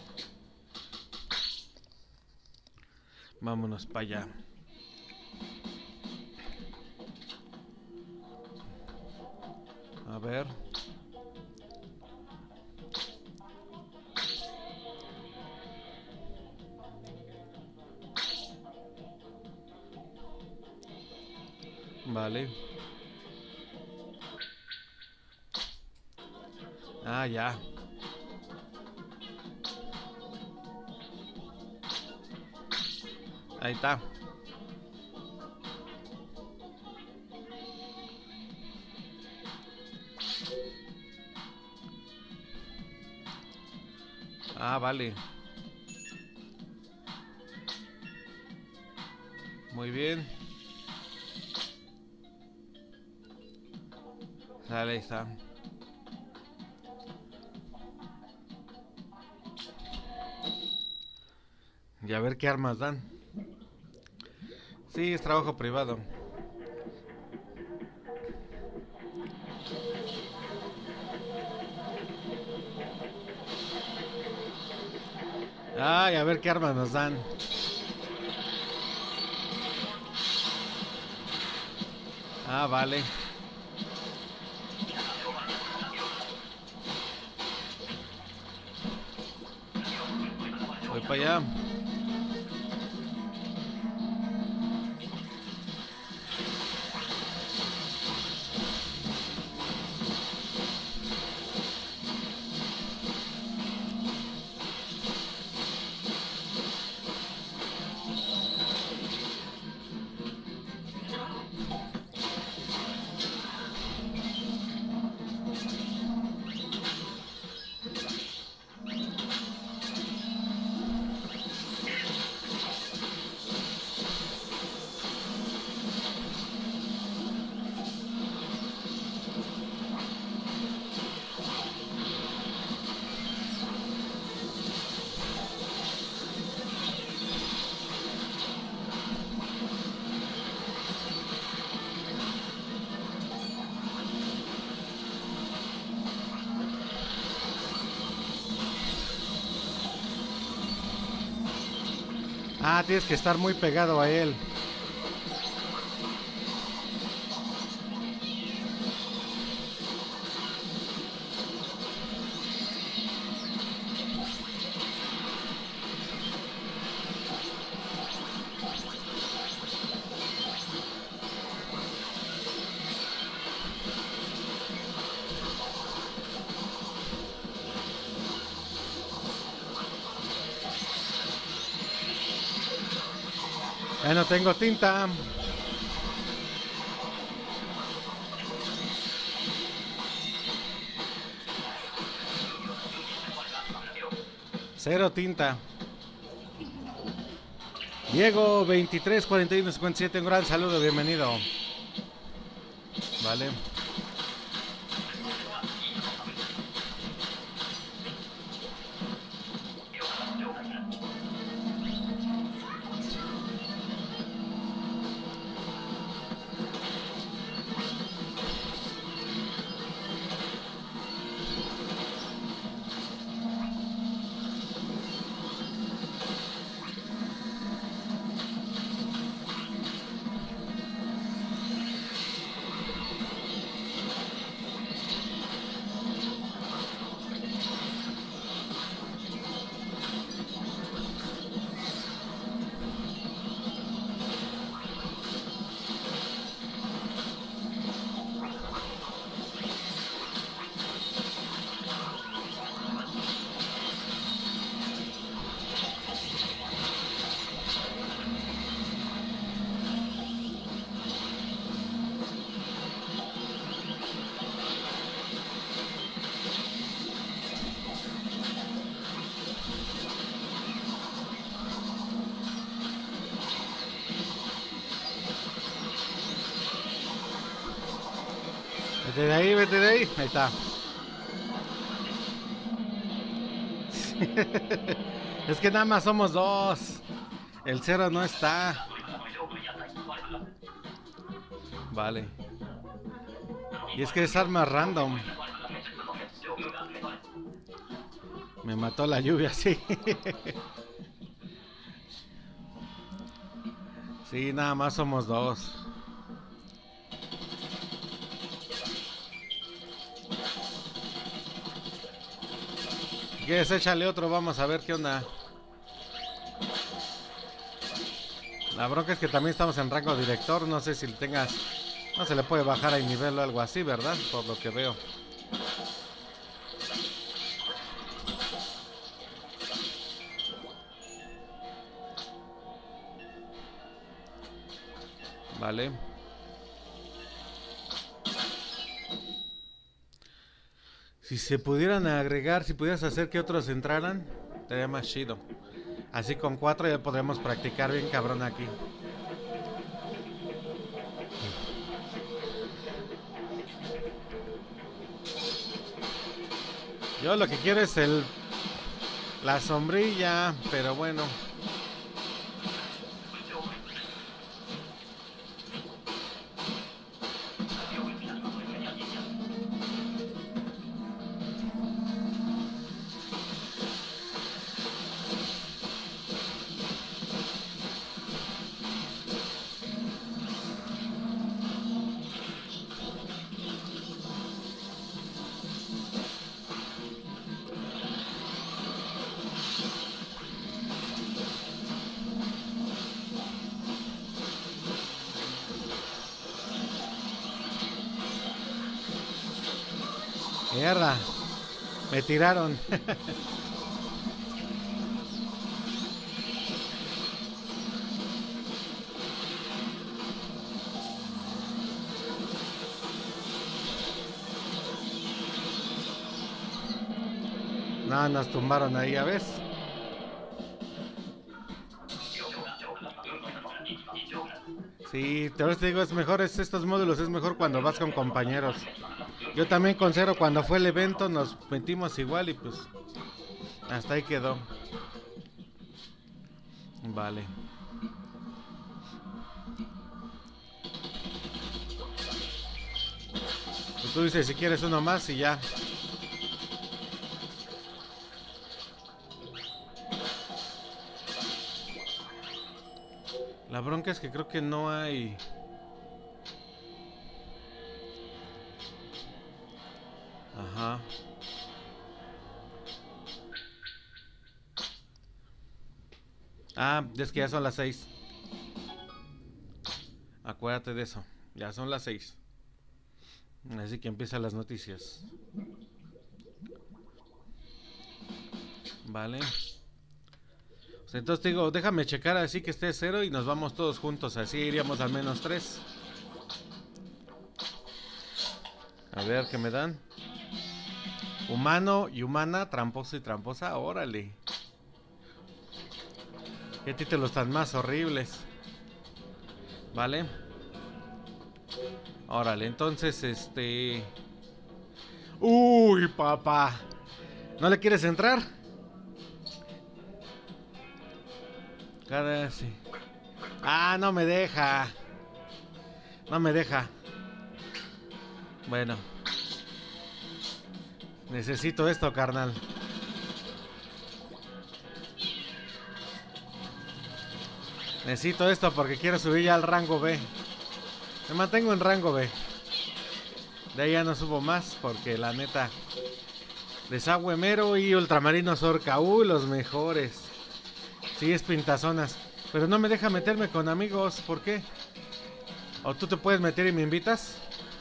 S1: Vámonos para allá. A ver. Vale. Ah, ya. Ahí está. Ah, vale. Muy bien. Sale, ahí está. Y a ver qué armas dan. Sí, es trabajo privado. Ay, a ver qué armas nos dan. Ah, vale. Voy para allá. Ah, tienes que estar muy pegado a él. Ya no tengo tinta. Cero tinta. Diego 23 41 57, un gran saludo, bienvenido. Vale. Vete de ahí, vete de ahí. Ahí está. Es que nada más somos dos. El cero no está. Vale. Y es que es arma random. Me mató la lluvia, sí. Sí, nada más somos dos. Si quieres, échale otro, vamos a ver qué onda. La bronca es que también estamos en rango director. No sé si tengas... No se le puede bajar el nivel o algo así, ¿verdad? Por lo que veo. Vale. Si se pudieran agregar, si pudieras hacer que otros entraran, estaría más chido. Así con 4 ya podremos practicar bien cabrón aquí. Yo lo que quiero es la sombrilla, pero bueno. Mierda, me tiraron. No, nos tumbaron ahí, ¿ya ves? Sí, te digo, es mejor, estos módulos es mejor cuando vas con compañeros. Yo también con Cero, cuando fue el evento, nos metimos igual y pues hasta ahí quedó. Vale. Pues tú dices si quieres uno más y ya. La bronca es que creo que no hay... Ajá. Ah, es que ya son las 6. Acuérdate de eso. Ya son las 6. Así que empiezan las noticias. Vale. Pues entonces te digo, déjame checar así que esté 0 y nos vamos todos juntos. Así iríamos al menos 3. A ver qué me dan. Humano y humana, tramposo y tramposa. Órale. Qué títulos tan más horribles. Vale. Órale, entonces Uy, papá. ¿No le quieres entrar? Cada sí. Ah, no me deja. No me deja. Bueno. Necesito esto, carnal. Necesito esto porque quiero subir ya al rango B. Me mantengo en rango B. De ahí ya no subo más porque la neta... Desagüe Mero y Ultramarinos Orca. Uy, los mejores. Sí, es pintazonas. Pero no me deja meterme con amigos. ¿Por qué? ¿O tú te puedes meter y me invitas?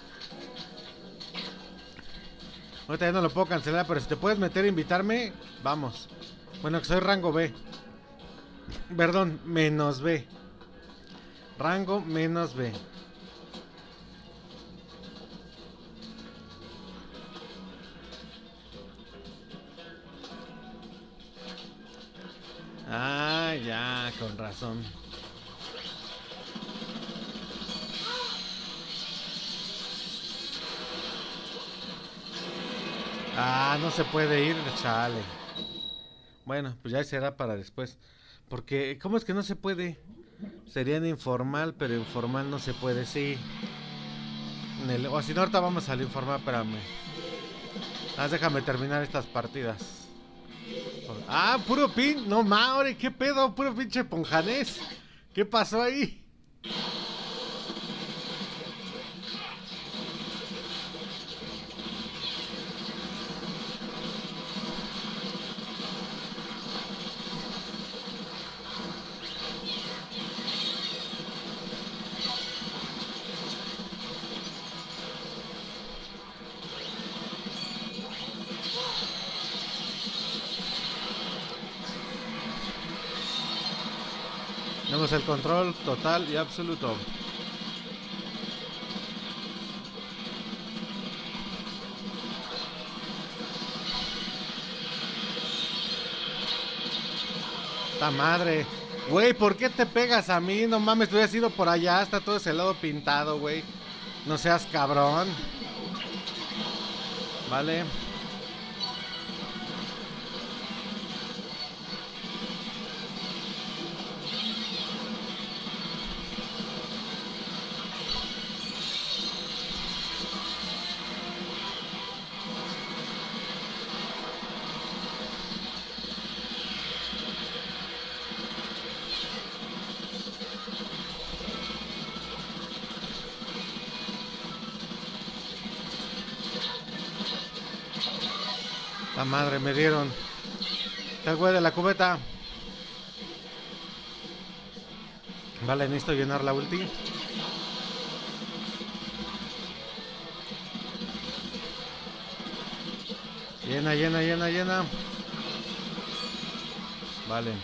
S1: Ahorita ya no lo puedo cancelar, pero si te puedes meter e invitarme, vamos. Bueno, que soy rango B. Perdón, menos B. Rango menos B. Ah, ya, con razón. Ah, no se puede ir, chale. Bueno, pues ya será para después. Porque, ¿cómo es que no se puede? Sería en informal, pero informal no se puede, sí. O si no, ahorita vamos al informal, espérame. Déjame terminar estas partidas. Ah, puro pin. No, Mauri, ¿qué pedo? Puro pinche ponjanés. ¿Qué pasó ahí? Tenemos el control total y absoluto. ¡Ta madre! Güey, ¿por qué te pegas a mí? No mames, tú hubieras ido por allá, está todo ese lado pintado, güey. No seas cabrón. Vale. La madre, me dieron. Está el güey de la cubeta. Vale, necesito llenar la ulti. Llena, llena, llena, llena. Vale.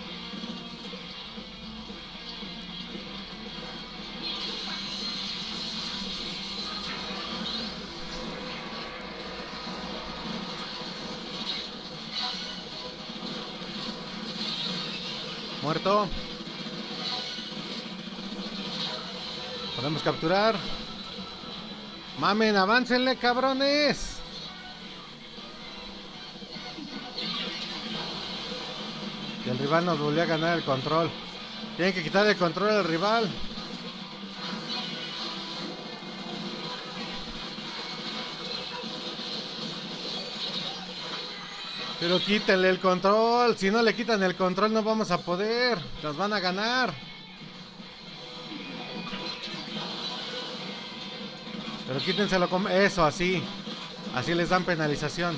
S1: Muerto. Podemos capturar. Mamen, aváncenle, cabrones. Y el rival nos volvió a ganar el control. Tienen que quitar el control al rival. Pero quítenle el control. Si no le quitan el control no vamos a poder. Nos van a ganar. Pero quítenselo con eso, así. Así les dan penalización.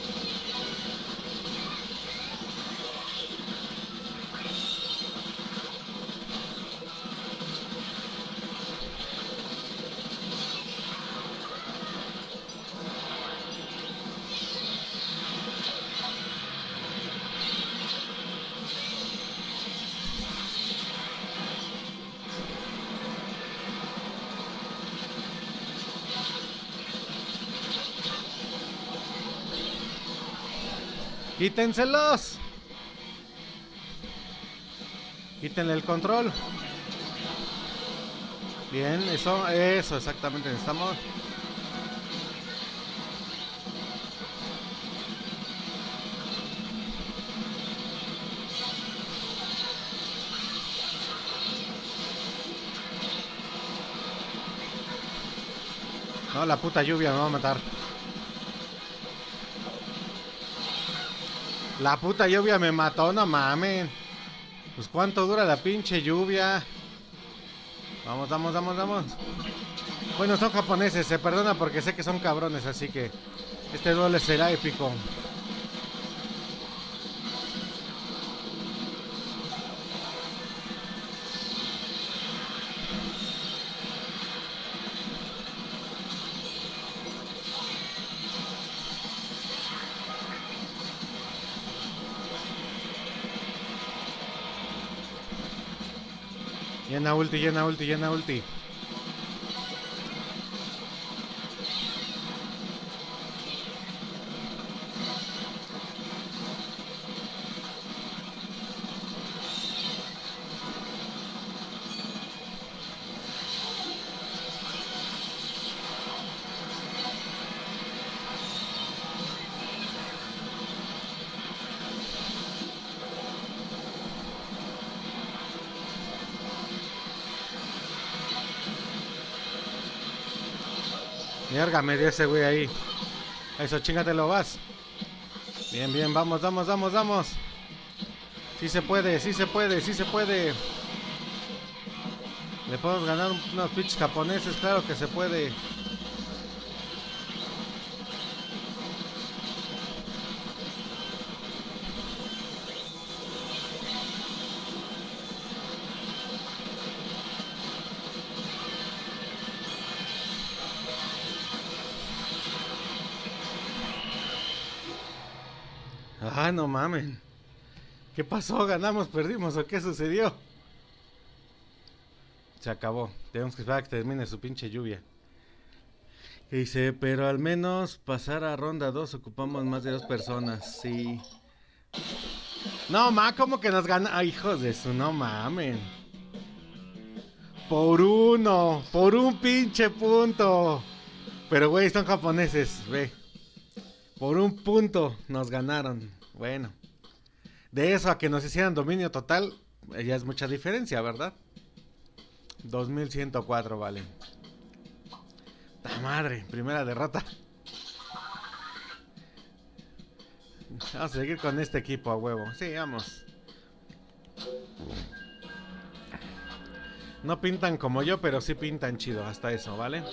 S1: ¡Quítenselos! Quítenle el control. Bien, eso exactamente necesitamos. No, la puta lluvia me va a matar. La puta lluvia me mató, no mamen. Pues cuánto dura la pinche lluvia. Vamos, vamos, vamos, vamos. Bueno, son japoneses, se perdona porque sé que son cabrones, así que este duelo será épico. Llena ulti, llena ulti, llena ulti. Mierda, me dio ese güey ahí. Eso, chingatelo, vas. Bien, bien, vamos, vamos, vamos, vamos. Sí se puede, sí se puede, sí se puede. Le podemos ganar unos pitches japoneses, claro que se puede. Ah, no mamen. ¿Qué pasó? ¿Ganamos, perdimos o qué sucedió? Se acabó. Tenemos que esperar a que termine su pinche lluvia. Y dice, pero al menos pasar a ronda 2 ocupamos más de 2 personas. Sí. No, ¿cómo que nos gana? Ay, hijos de su, no mamen. Por uno, por un pinche punto. Pero güey, son japoneses, ve. Por un punto nos ganaron. Bueno. De eso a que nos hicieran dominio total, ya es mucha diferencia, ¿verdad? 2104, vale. ¡Ta madre! Primera derrota. Vamos a seguir con este equipo a huevo. Sí, vamos. No pintan como yo, pero sí pintan chido. Hasta eso, ¿vale?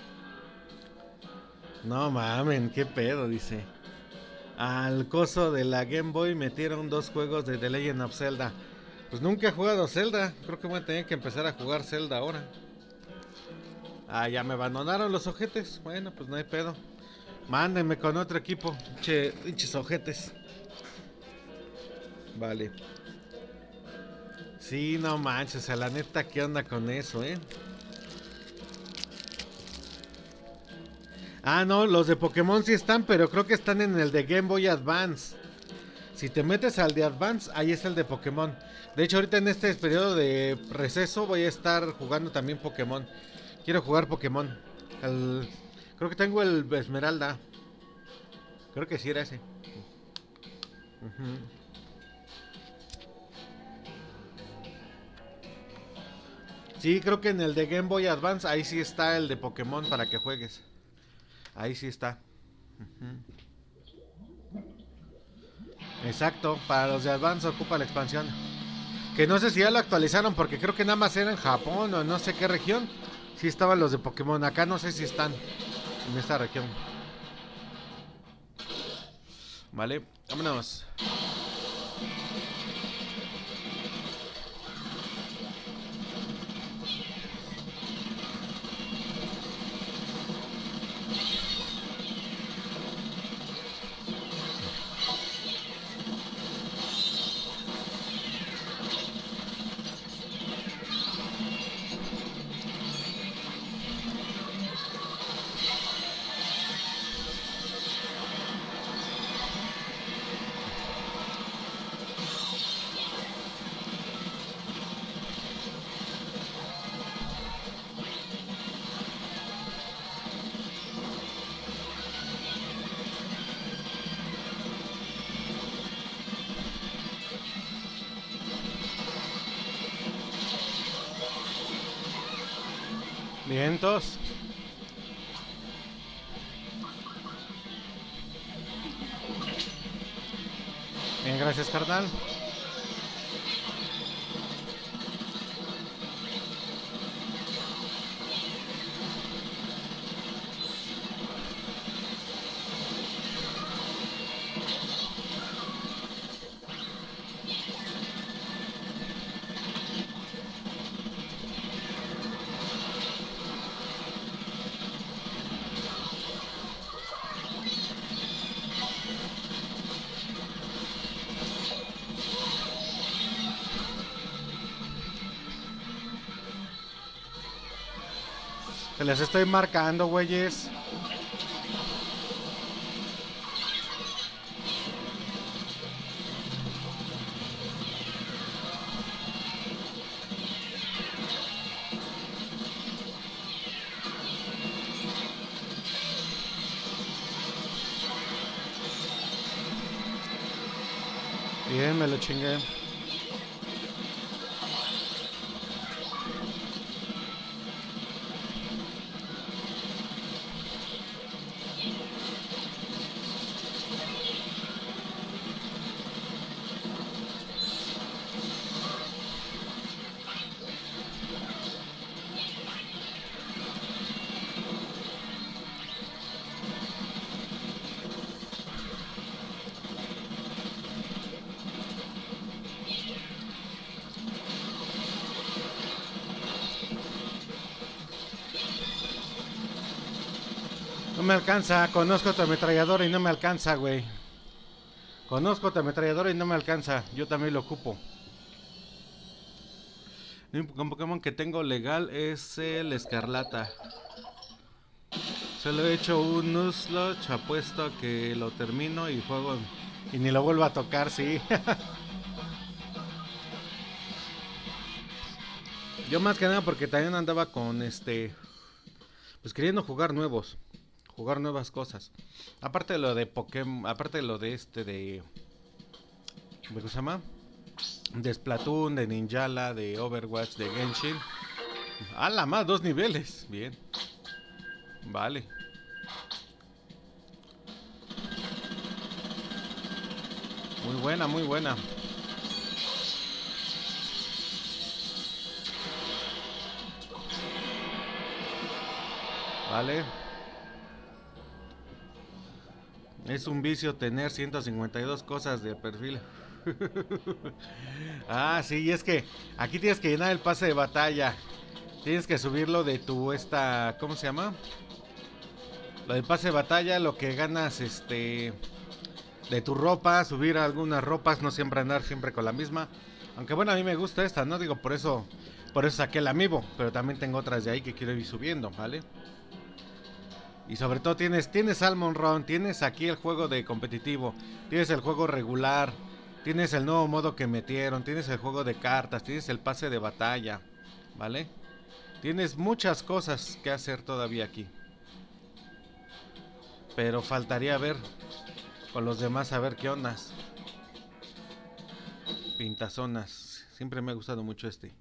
S1: No mamen, qué pedo, dice. Al coso de la Game Boy metieron 2 juegos de The Legend of Zelda. Pues nunca he jugado Zelda. Creo que voy a tener que empezar a jugar Zelda ahora. Ah, ya me abandonaron los ojetes. Bueno, pues no hay pedo. Mándenme con otro equipo. Pinches ojetes. Vale. Sí, no manches. A la neta, ¿qué onda con eso, Ah, no, los de Pokémon sí están, pero creo que están en el de Game Boy Advance. Si te metes al de Advance, ahí está el de Pokémon. De hecho, ahorita en este periodo de receso voy a estar jugando también Pokémon. Quiero jugar Pokémon. Creo que tengo el Esmeralda. Creo que sí era ese. Sí, creo que en el de Game Boy Advance ahí sí está el de Pokémon para que juegues. Ahí sí está. Exacto, para los de Advance ocupa la expansión. Que no sé si ya lo actualizaron porque creo que nada más era en Japón o no sé qué región. Sí estaban los de Pokémon, acá no sé si están en esta región. Vale, vámonos. Vientos. Bien, gracias, carnal. Se les estoy marcando, güeyes. Bien, me lo chingué. No me alcanza, conozco tu ametralladora y no me alcanza, güey. Conozco tu ametralladora y no me alcanza. Yo también lo ocupo. Un Pokémon que tengo legal es el Escarlata. Se lo he hecho un Nuzlocke, apuesto a que lo termino y juego y ni lo vuelvo a tocar, sí. Yo más que nada porque también andaba con pues queriendo jugar nuevas cosas. Aparte de lo de Pokémon, aparte de lo de ¿cómo se llama? De Splatoon, de Ninjala, de Overwatch, de Genshin. ¡Hala, más! 2 niveles. Bien. Vale. Muy buena, muy buena. Vale. Es un vicio tener 152 cosas de perfil. Ah, sí, y es que aquí tienes que llenar el pase de batalla. Tienes que subirlo de tu ¿cómo se llama? Lo del pase de batalla, lo que ganas de tu ropa, subir algunas ropas, no siempre andar siempre con la misma. Aunque bueno, a mí me gusta esta, ¿no? Digo, por eso saqué el amiibo, pero también tengo otras de ahí que quiero ir subiendo, ¿vale? Y sobre todo tienes Salmon Run, tienes aquí el juego de competitivo, tienes el juego regular, tienes el nuevo modo que metieron, tienes el juego de cartas, tienes el pase de batalla, ¿vale? Tienes muchas cosas que hacer todavía aquí. Pero faltaría ver con los demás a ver qué ondas. Pintazonas, siempre me ha gustado mucho este.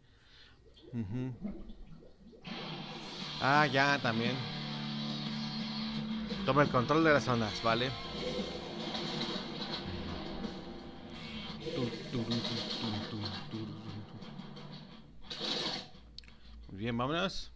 S1: Ah, ya, también. Toma el control de las zonas, ¿vale? Muy bien, vámonos.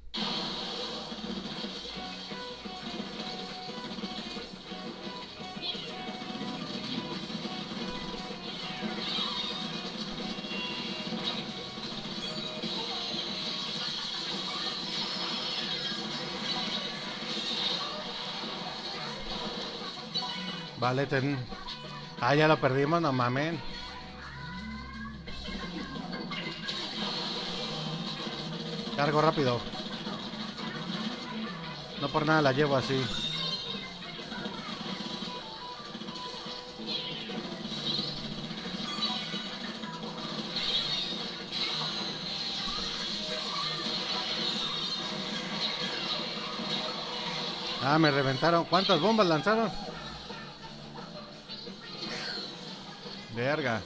S1: Vale, ah, ya lo perdimos, no mamen. Cargo rápido. No por nada la llevo así. Ah, me reventaron. ¿Cuántas bombas lanzaron? Verga.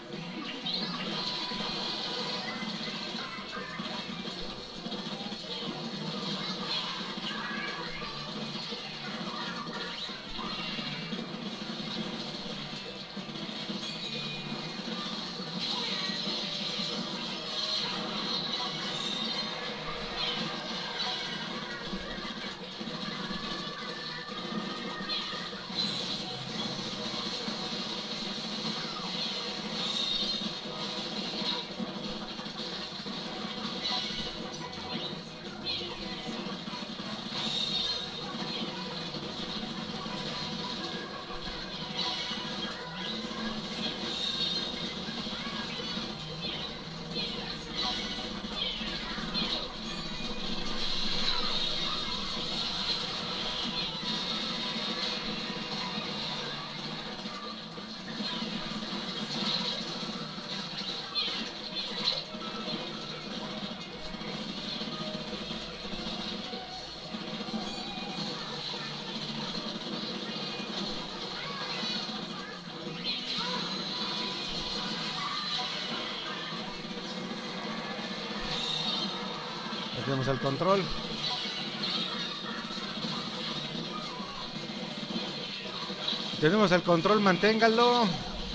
S1: Tenemos el control. Tenemos el control, manténganlo.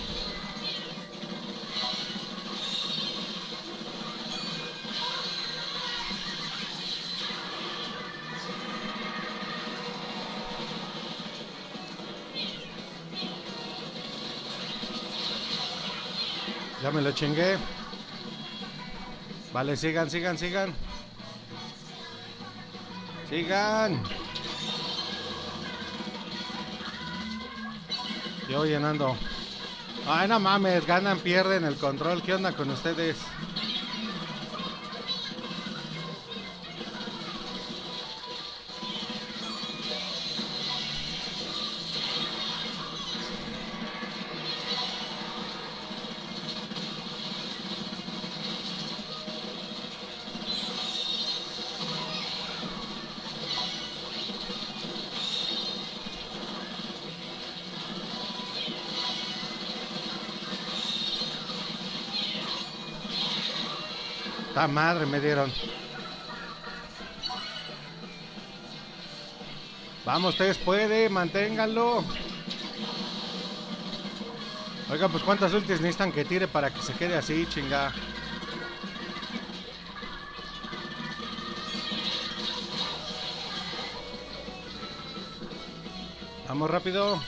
S1: Ya me lo chingué. Vale, sigan. Sigan. Yo llenando. Ay, no mames, ganan, pierden el control. ¿Qué onda con ustedes? ¡Ta madre me dieron! Vamos, ustedes pueden, manténganlo. Oigan, pues cuántas ultis necesitan que tire para que se quede así, chinga. Vamos rápido.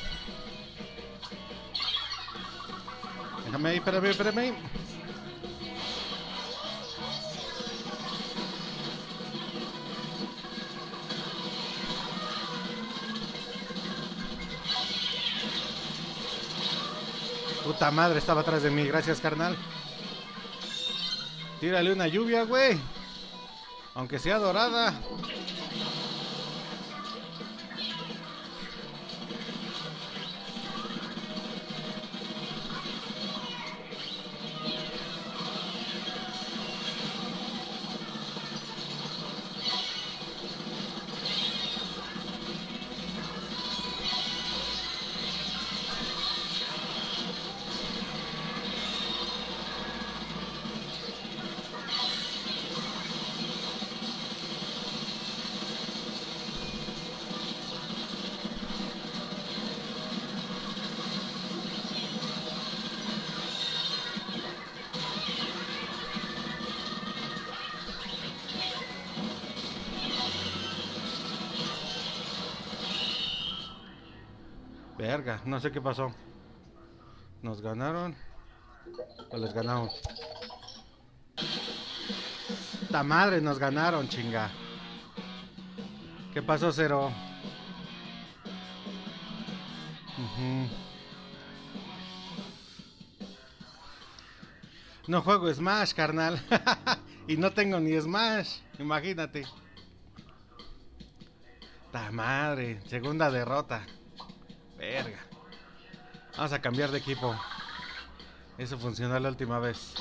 S1: Déjame ahí, espérame. Puta madre, estaba atrás de mí. Gracias, carnal. Tírale una lluvia, güey. Aunque sea dorada. Verga, no sé qué pasó. ¿Nos ganaron? ¿O les ganamos? ¡Ta madre! Nos ganaron, chinga. ¿Qué pasó, Cero? No juego Smash, carnal. Y no tengo ni Smash. Imagínate. ¡Ta madre! Segunda derrota. Verga. Vamos a cambiar de equipo. Eso funcionó la última vez.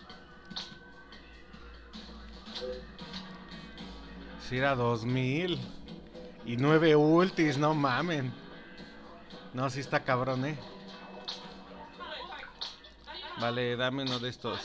S1: Si era 2000. Y 9 ultis, no mamen. No, sí está cabrón, Vale, dame uno de estos.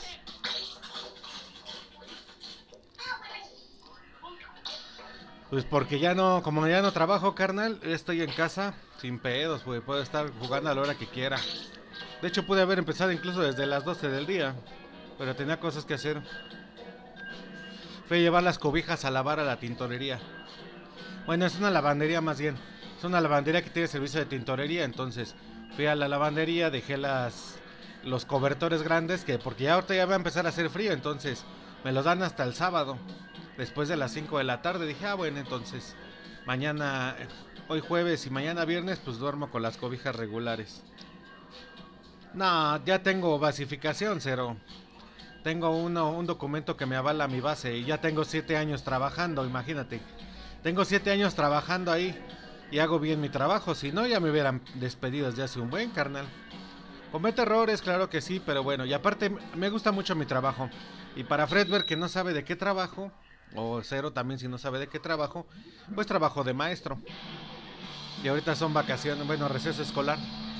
S1: Pues porque ya no, como ya no trabajo, carnal, estoy en casa, sin pedos, güey, puedo estar jugando a la hora que quiera. De hecho, pude haber empezado incluso desde las 12 del día, pero tenía cosas que hacer. Fui a llevar las cobijas a lavar a la tintorería. Bueno, es una lavandería más bien. Es una lavandería que tiene servicio de tintorería, entonces fui a la lavandería, dejé los cobertores grandes, que porque ya ahorita ya va a empezar a hacer frío, entonces me los dan hasta el sábado. Después de las 5 de la tarde dije, bueno, entonces mañana, hoy jueves y mañana viernes, pues duermo con las cobijas regulares. No, ya tengo basificación, Cero. Tengo un documento que me avala mi base y ya tengo 7 años trabajando, imagínate. Tengo 7 años trabajando ahí y hago bien mi trabajo, si no ya me hubieran despedido desde hace un buen, carnal. Cometo errores, claro que sí, pero bueno, y aparte me gusta mucho mi trabajo. Y para Fredberg, que no sabe de qué trabajo, o Cero también si no sabe de qué trabajo, pues trabajo de maestro. Y ahorita son vacaciones, bueno, receso escolar.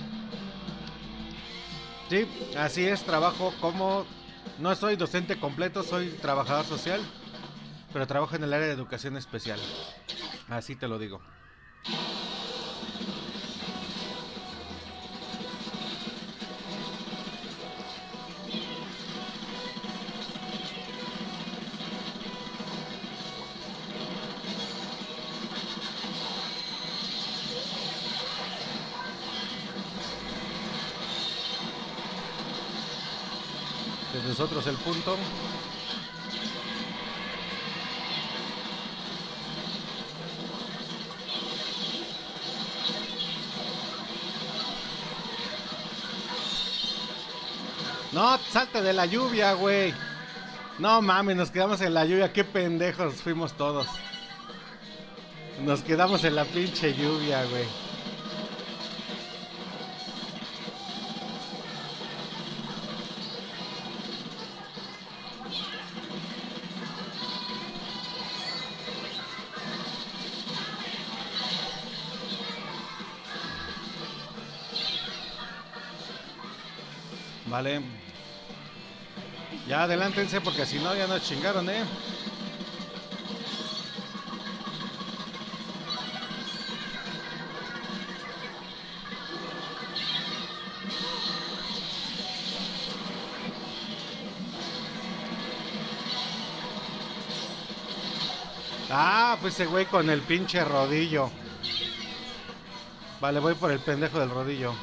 S1: Sí, así es, trabajo como... No soy docente completo, soy trabajador social, pero trabajo en el área de educación especial. Así te lo digo. De nosotros el punto. No, salte de la lluvia, güey. No mames, nos quedamos en la lluvia. Qué pendejos fuimos todos. Nos quedamos en la pinche lluvia, güey. Vale. Ya adelántense porque si no ya nos chingaron, eh. Ah, pues ese güey con el pinche rodillo. Vale, voy por el pendejo del rodillo.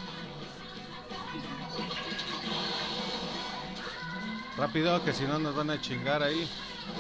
S1: Rápido, que si no nos van a chingar ahí.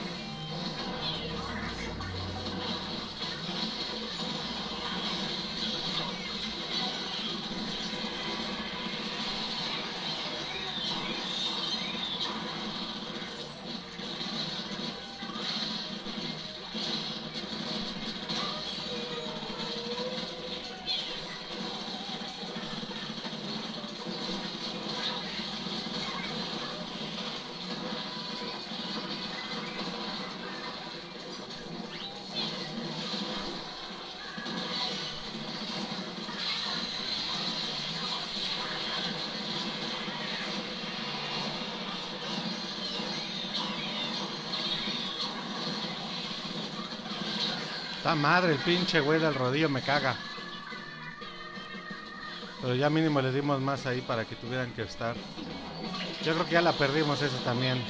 S1: ¡Ta madre! El pinche güey del rodillo me caga. Pero ya mínimo le dimos más ahí para que tuvieran que estar. Yo creo que ya la perdimos eso también.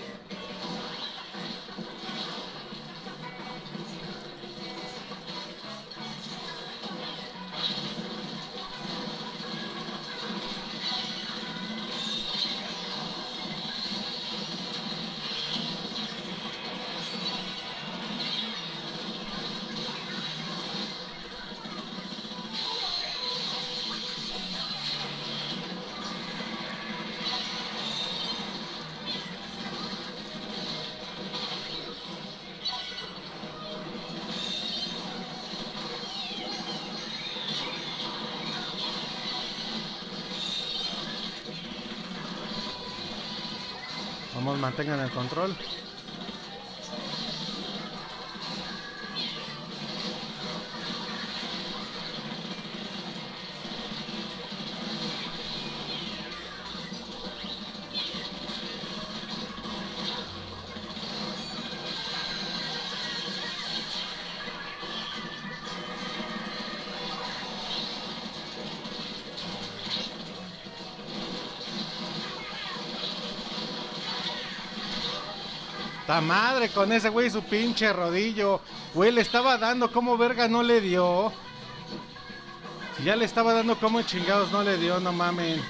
S1: Vamos, mantengan el control. ¡Ta madre con ese güey su pinche rodillo! Güey, le estaba dando, ¿cómo verga no le dio? Si ya le estaba dando, ¿cómo chingados no le dio? No mamen.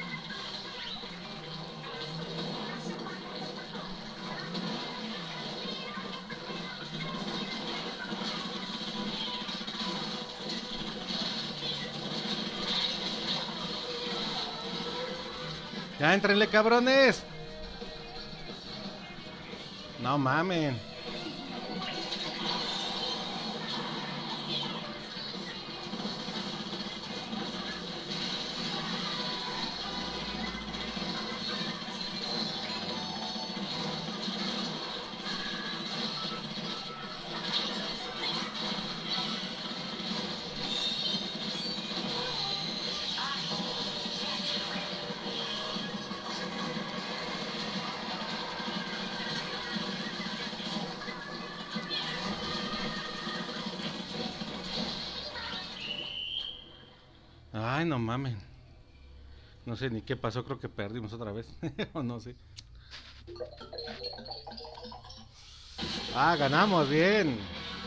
S1: Ya entrenle, cabrones. No mamen. Ay, no mamen. No sé ni qué pasó, creo que perdimos otra vez. O no sé. Ah, ganamos, bien.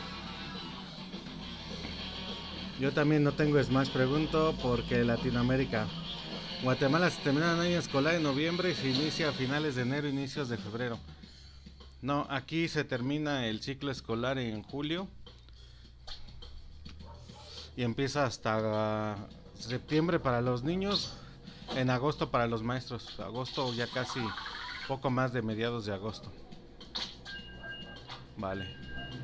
S1: Yo también no tengo Smash, pregunto, porque Latinoamérica. Guatemala se termina el año escolar en noviembre y se inicia a finales de enero, inicios de febrero. No, aquí se termina el ciclo escolar en julio. Y empieza hasta septiembre para los niños En agosto para los maestros. Agosto ya casi, poco más de mediados de agosto. Vale.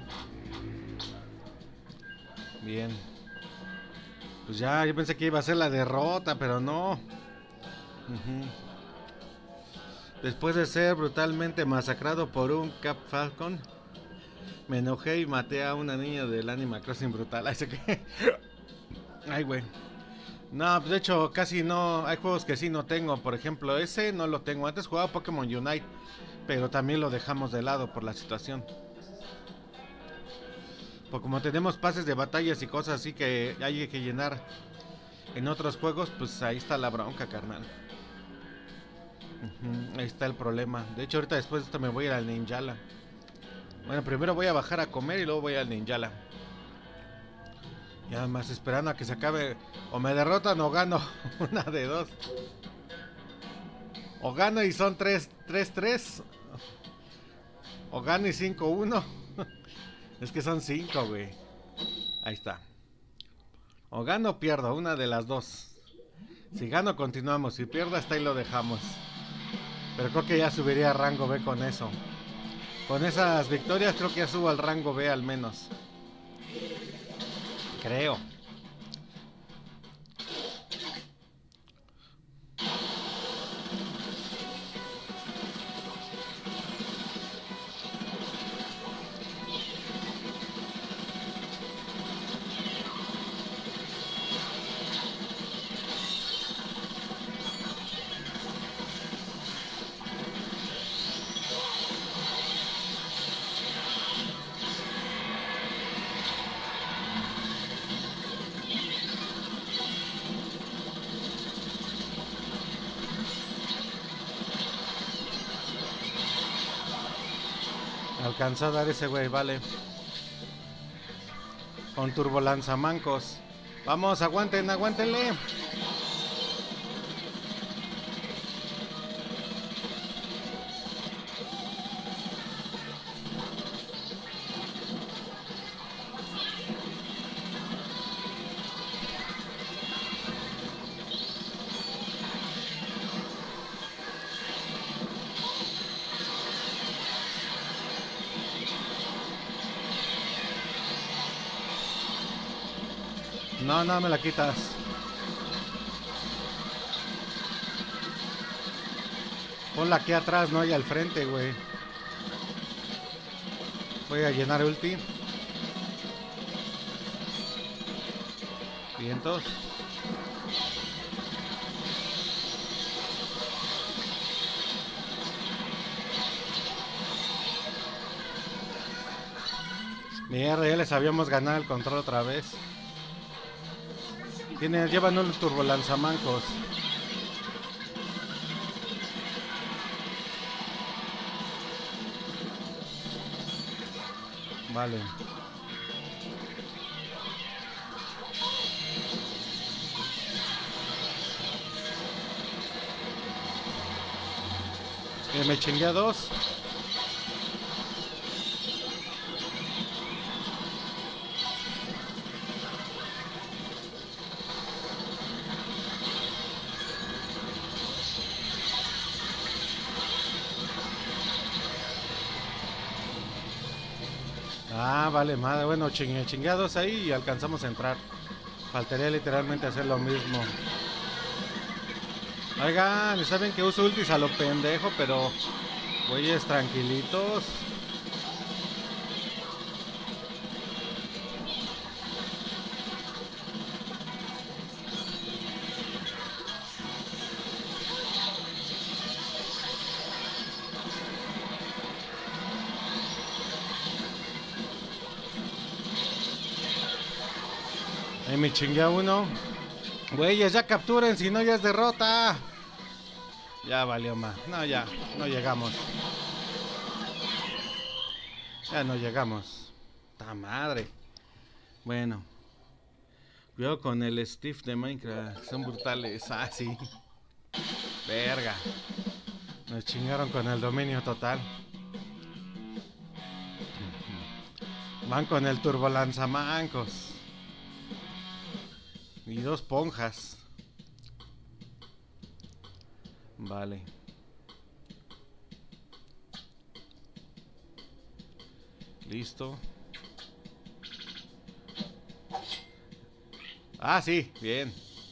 S1: Bien. Pues ya, yo pensé que iba a ser la derrota, pero no. Después de ser brutalmente masacrado por un Cap Falcon, me enojé y maté a una niña del Animal Crossing brutal. Ay, güey. No, pues de hecho casi no. Hay juegos que sí no tengo. Por ejemplo, ese no lo tengo. Antes jugaba Pokémon Unite, pero también lo dejamos de lado por la situación. Pues como tenemos pases de batallas y cosas así que hay que llenar en otros juegos, pues ahí está la bronca, carnal. Ahí está el problema. De hecho, ahorita después de esto me voy a ir al Ninjala. Bueno, primero voy a bajar a comer y luego voy al Ninjala. Y además esperando a que se acabe. O me derrotan o gano. Una de dos. O gano y son 3-3. O gano y 5-1. Es que son 5, güey. Ahí está. O gano o pierdo, una de las dos. Si gano continuamos, si pierdo hasta ahí lo dejamos. Pero creo que ya subiría a rango B con eso. Con esas victorias creo que ya subo al rango B al menos. Creo. Alcanzó a dar ese güey, vale. Con turbolanzamancos. Vamos, aguanten, aguántenle. No, no me la quitas. Ponla aquí atrás, no, y al frente, güey. Voy a llenar ulti. Vientos. Mierda, ya les habíamos ganado el control otra vez. Llevan un turbolanzamancos. Vale. Me chingué a dos. Ah, vale, madre. Bueno, chingados ahí y alcanzamos a entrar. Faltaría literalmente hacer lo mismo. Oigan, saben que uso ultis a lo pendejo, pero güeyes, tranquilitos. Ahí me chingué a uno. Güeyes, ya capturen, si no ya es derrota. Ya valió más. No, ya, no llegamos. Ya no llegamos. ¡Ta madre! Bueno. Cuidado con el Steve de Minecraft. Son brutales. Ah, sí. Verga. Nos chingaron con el dominio total. Van con el turbolanzamancos. Y dos ponjas. Vale. Listo. Ah, sí, bien.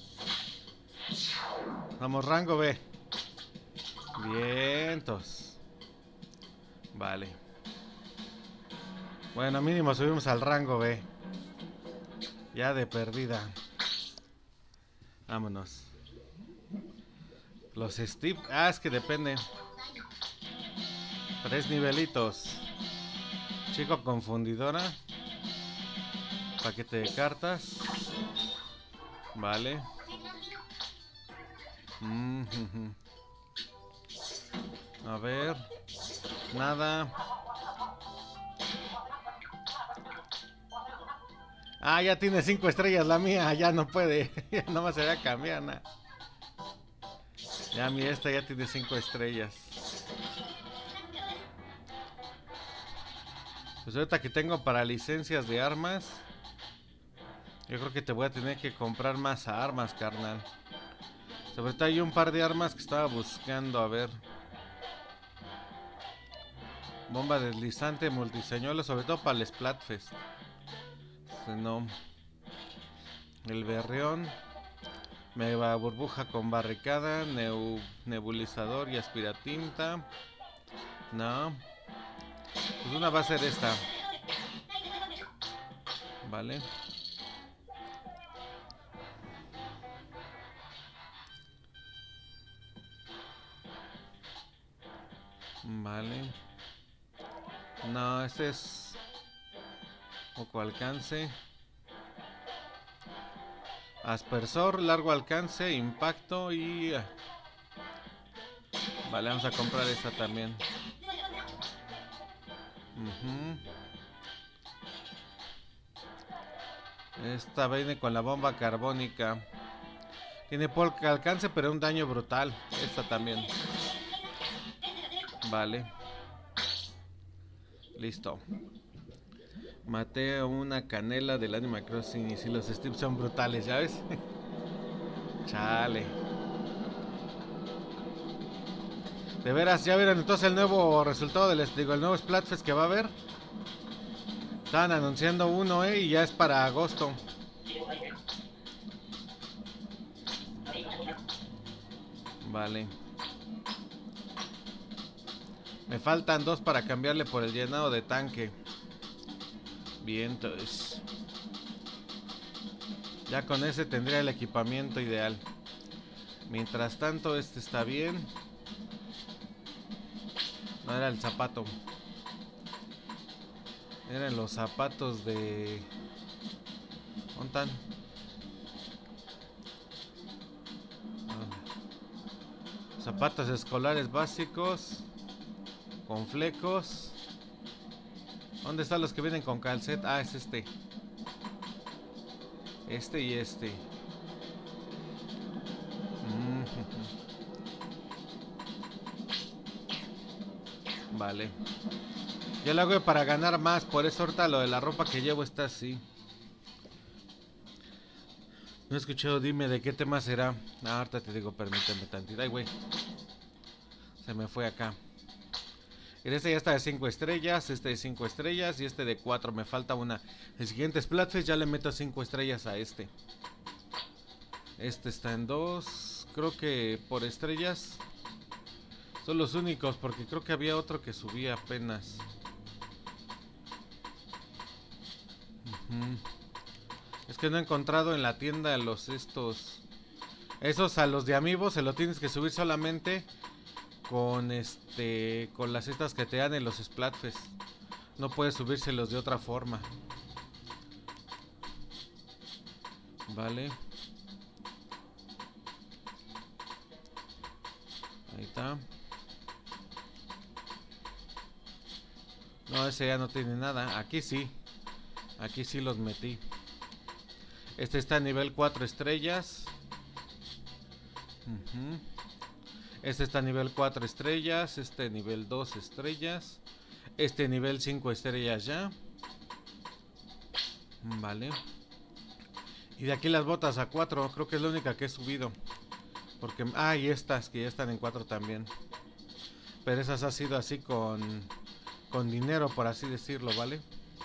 S1: Vamos, rango B. Vientos. Vale. Bueno, mínimo subimos al rango B. Ya de perdida. Vámonos. Los Steve. Ah, es que depende. 3 nivelitos. Chico confundidora. Paquete de cartas. Vale. A ver. Nada. Ah, ya tiene 5 estrellas la mía. Ya no puede. Ya no más se va a cambiar nada. Ya mi esta ya tiene 5 estrellas. Pues ahorita que tengo para licencias de armas, yo creo que te voy a tener que comprar más armas, carnal. Sobre todo hay un par de armas que estaba buscando, a ver. Bomba deslizante, multiseñuelo, sobre todo para el Splatfest. No. El berreón. Mega burbuja con barricada, nebulizador y aspiratinta. No. Pues una va a ser esta. Vale. Vale. No, este es poco alcance. Aspersor, largo alcance, impacto y... Vale, vamos a comprar esta también. Esta viene con la bomba carbónica. Tiene poco alcance, pero un daño brutal. Esta también. Vale. Listo. Maté a una canela del Animal Crossing. Y si los Steps son brutales, ¿ya ves? Chale. De veras, ¿ya vieron entonces el nuevo resultado del el nuevo Splatfest que va a haber? Estaban anunciando uno, y ya es para agosto. Vale. Me faltan 2 para cambiarle por el llenado de tanque. Bien, entonces. Ya con ese tendría el equipamiento ideal. Mientras tanto, este está bien. No era el zapato. Eran los zapatos de... ¿Dónde están? Zapatos escolares básicos. Con flecos. ¿Dónde están los que vienen con calcet? Ah, es este. Este y este. Vale. Yo lo hago para ganar más. Por eso ahorita lo de la ropa que llevo está así. No he escuchado, dime de qué tema será. Ah, ahorita te digo, permíteme tantito. Ay, güey. Se me fue acá. Este ya está de 5 estrellas, este de 5 estrellas y este de 4. Me falta una. El siguiente Splatfest ya le meto 5 estrellas a este. Este está en 2. Creo que por estrellas son los únicos, porque creo que había otro que subía apenas. Es que no he encontrado en la tienda los estos. Esos a los de Amiibo se lo tienes que subir solamente con con las estas que te dan en los Splatfest. No puedes subírselos de otra forma. Vale. Ahí está. No, ese ya no tiene nada. Aquí sí. Aquí sí los metí. Este está a nivel 4 estrellas. Este está a nivel 4 estrellas. Este nivel 2 estrellas. Este nivel 5 estrellas ya. Vale. Y de aquí las botas a 4. Creo que es la única que he subido. Porque, y estas que ya están en 4 también. Pero esas ha sido así con dinero, por así decirlo, ¿vale?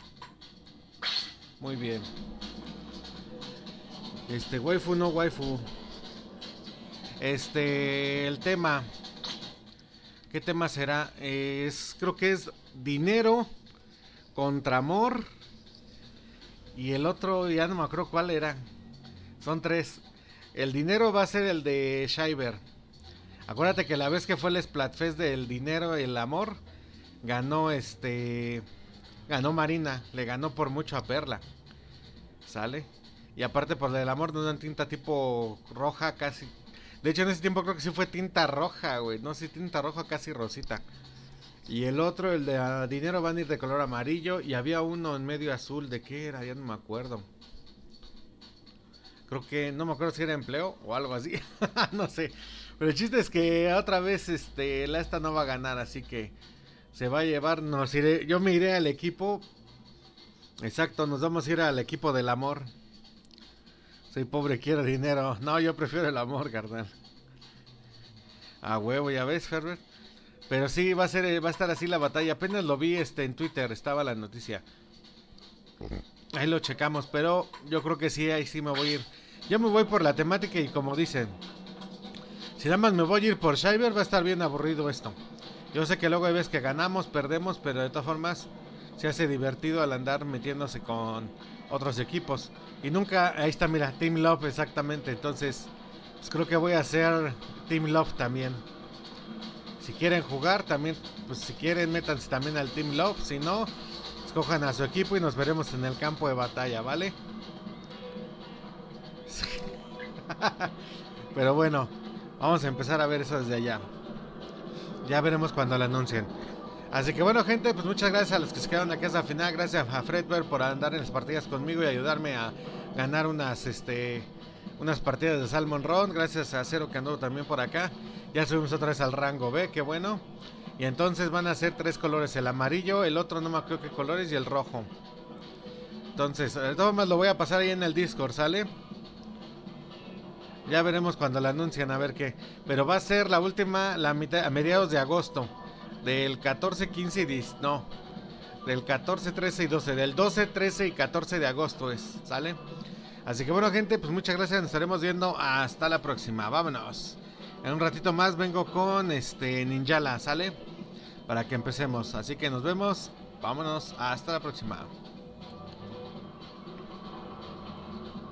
S1: Muy bien. Waifu no waifu. El tema. ¿Qué tema será? Creo que es dinero contra amor. Y el otro, ya no me acuerdo cuál era. Son 3. El dinero va a ser el de Shiver. Acuérdate que la vez que fue el Splatfest del dinero y el amor, ganó ganó Marina, le ganó por mucho a Perla. ¿Sale? Y aparte por el amor de una tinta tipo roja casi. De hecho en ese tiempo creo que sí fue tinta roja, güey. No sé, tinta roja casi rosita. Y el otro, el de dinero, van a ir de color amarillo. Y había uno en medio azul. ¿De qué era? Ya no me acuerdo. Creo que, no me acuerdo si era empleo o algo así. No sé. Pero el chiste es que otra vez la esta no va a ganar. Así que se va a llevar. Yo me iré al equipo. Exacto, nos vamos a ir al equipo del amor. Soy pobre, quiero dinero. No, yo prefiero el amor, carnal. A huevo, ya ves, Ferber. Pero sí, va a estar así la batalla. Apenas lo vi en Twitter, estaba la noticia. Ahí lo checamos, pero yo creo que sí, ahí sí me voy a ir. Yo me voy por la temática y como dicen, si nada más me voy a ir por Shiver, va a estar bien aburrido esto. Yo sé que luego hay veces que ganamos, perdemos, pero de todas formas se hace divertido al andar metiéndose con otros equipos. Y nunca, ahí está, mira, Team Love exactamente. Entonces, pues creo que voy a hacer Team Love también. Si quieren jugar, también, pues si quieren, métanse también al Team Love. Si no, escojan a su equipo y nos veremos en el campo de batalla, ¿vale? Pero bueno, vamos a empezar a ver eso desde allá. Ya veremos cuando lo anuncien. Así que bueno, gente, pues muchas gracias a los que se quedaron aquí hasta el final. Gracias a Fredbear por andar en las partidas conmigo y ayudarme a ganar unas partidas de Salmon Run. Gracias a Cero que anduvo también por acá. Ya subimos otra vez al rango B, qué bueno. Y entonces van a ser 3 colores, el amarillo, el otro no me acuerdo qué colores y el rojo. Entonces, todo más lo voy a pasar ahí en el Discord, ¿sale? Ya veremos cuando la anuncien, a ver qué. Pero va a ser la última, a mediados de agosto. Del 14, 15 y 10, no. Del 14, 13 y 12. Del 12, 13 y 14 de agosto ¿sale? Así que bueno, gente, pues muchas gracias. Nos estaremos viendo hasta la próxima. Vámonos. En un ratito más vengo con Ninjala, ¿sale? Para que empecemos. Así que nos vemos. Vámonos. Hasta la próxima.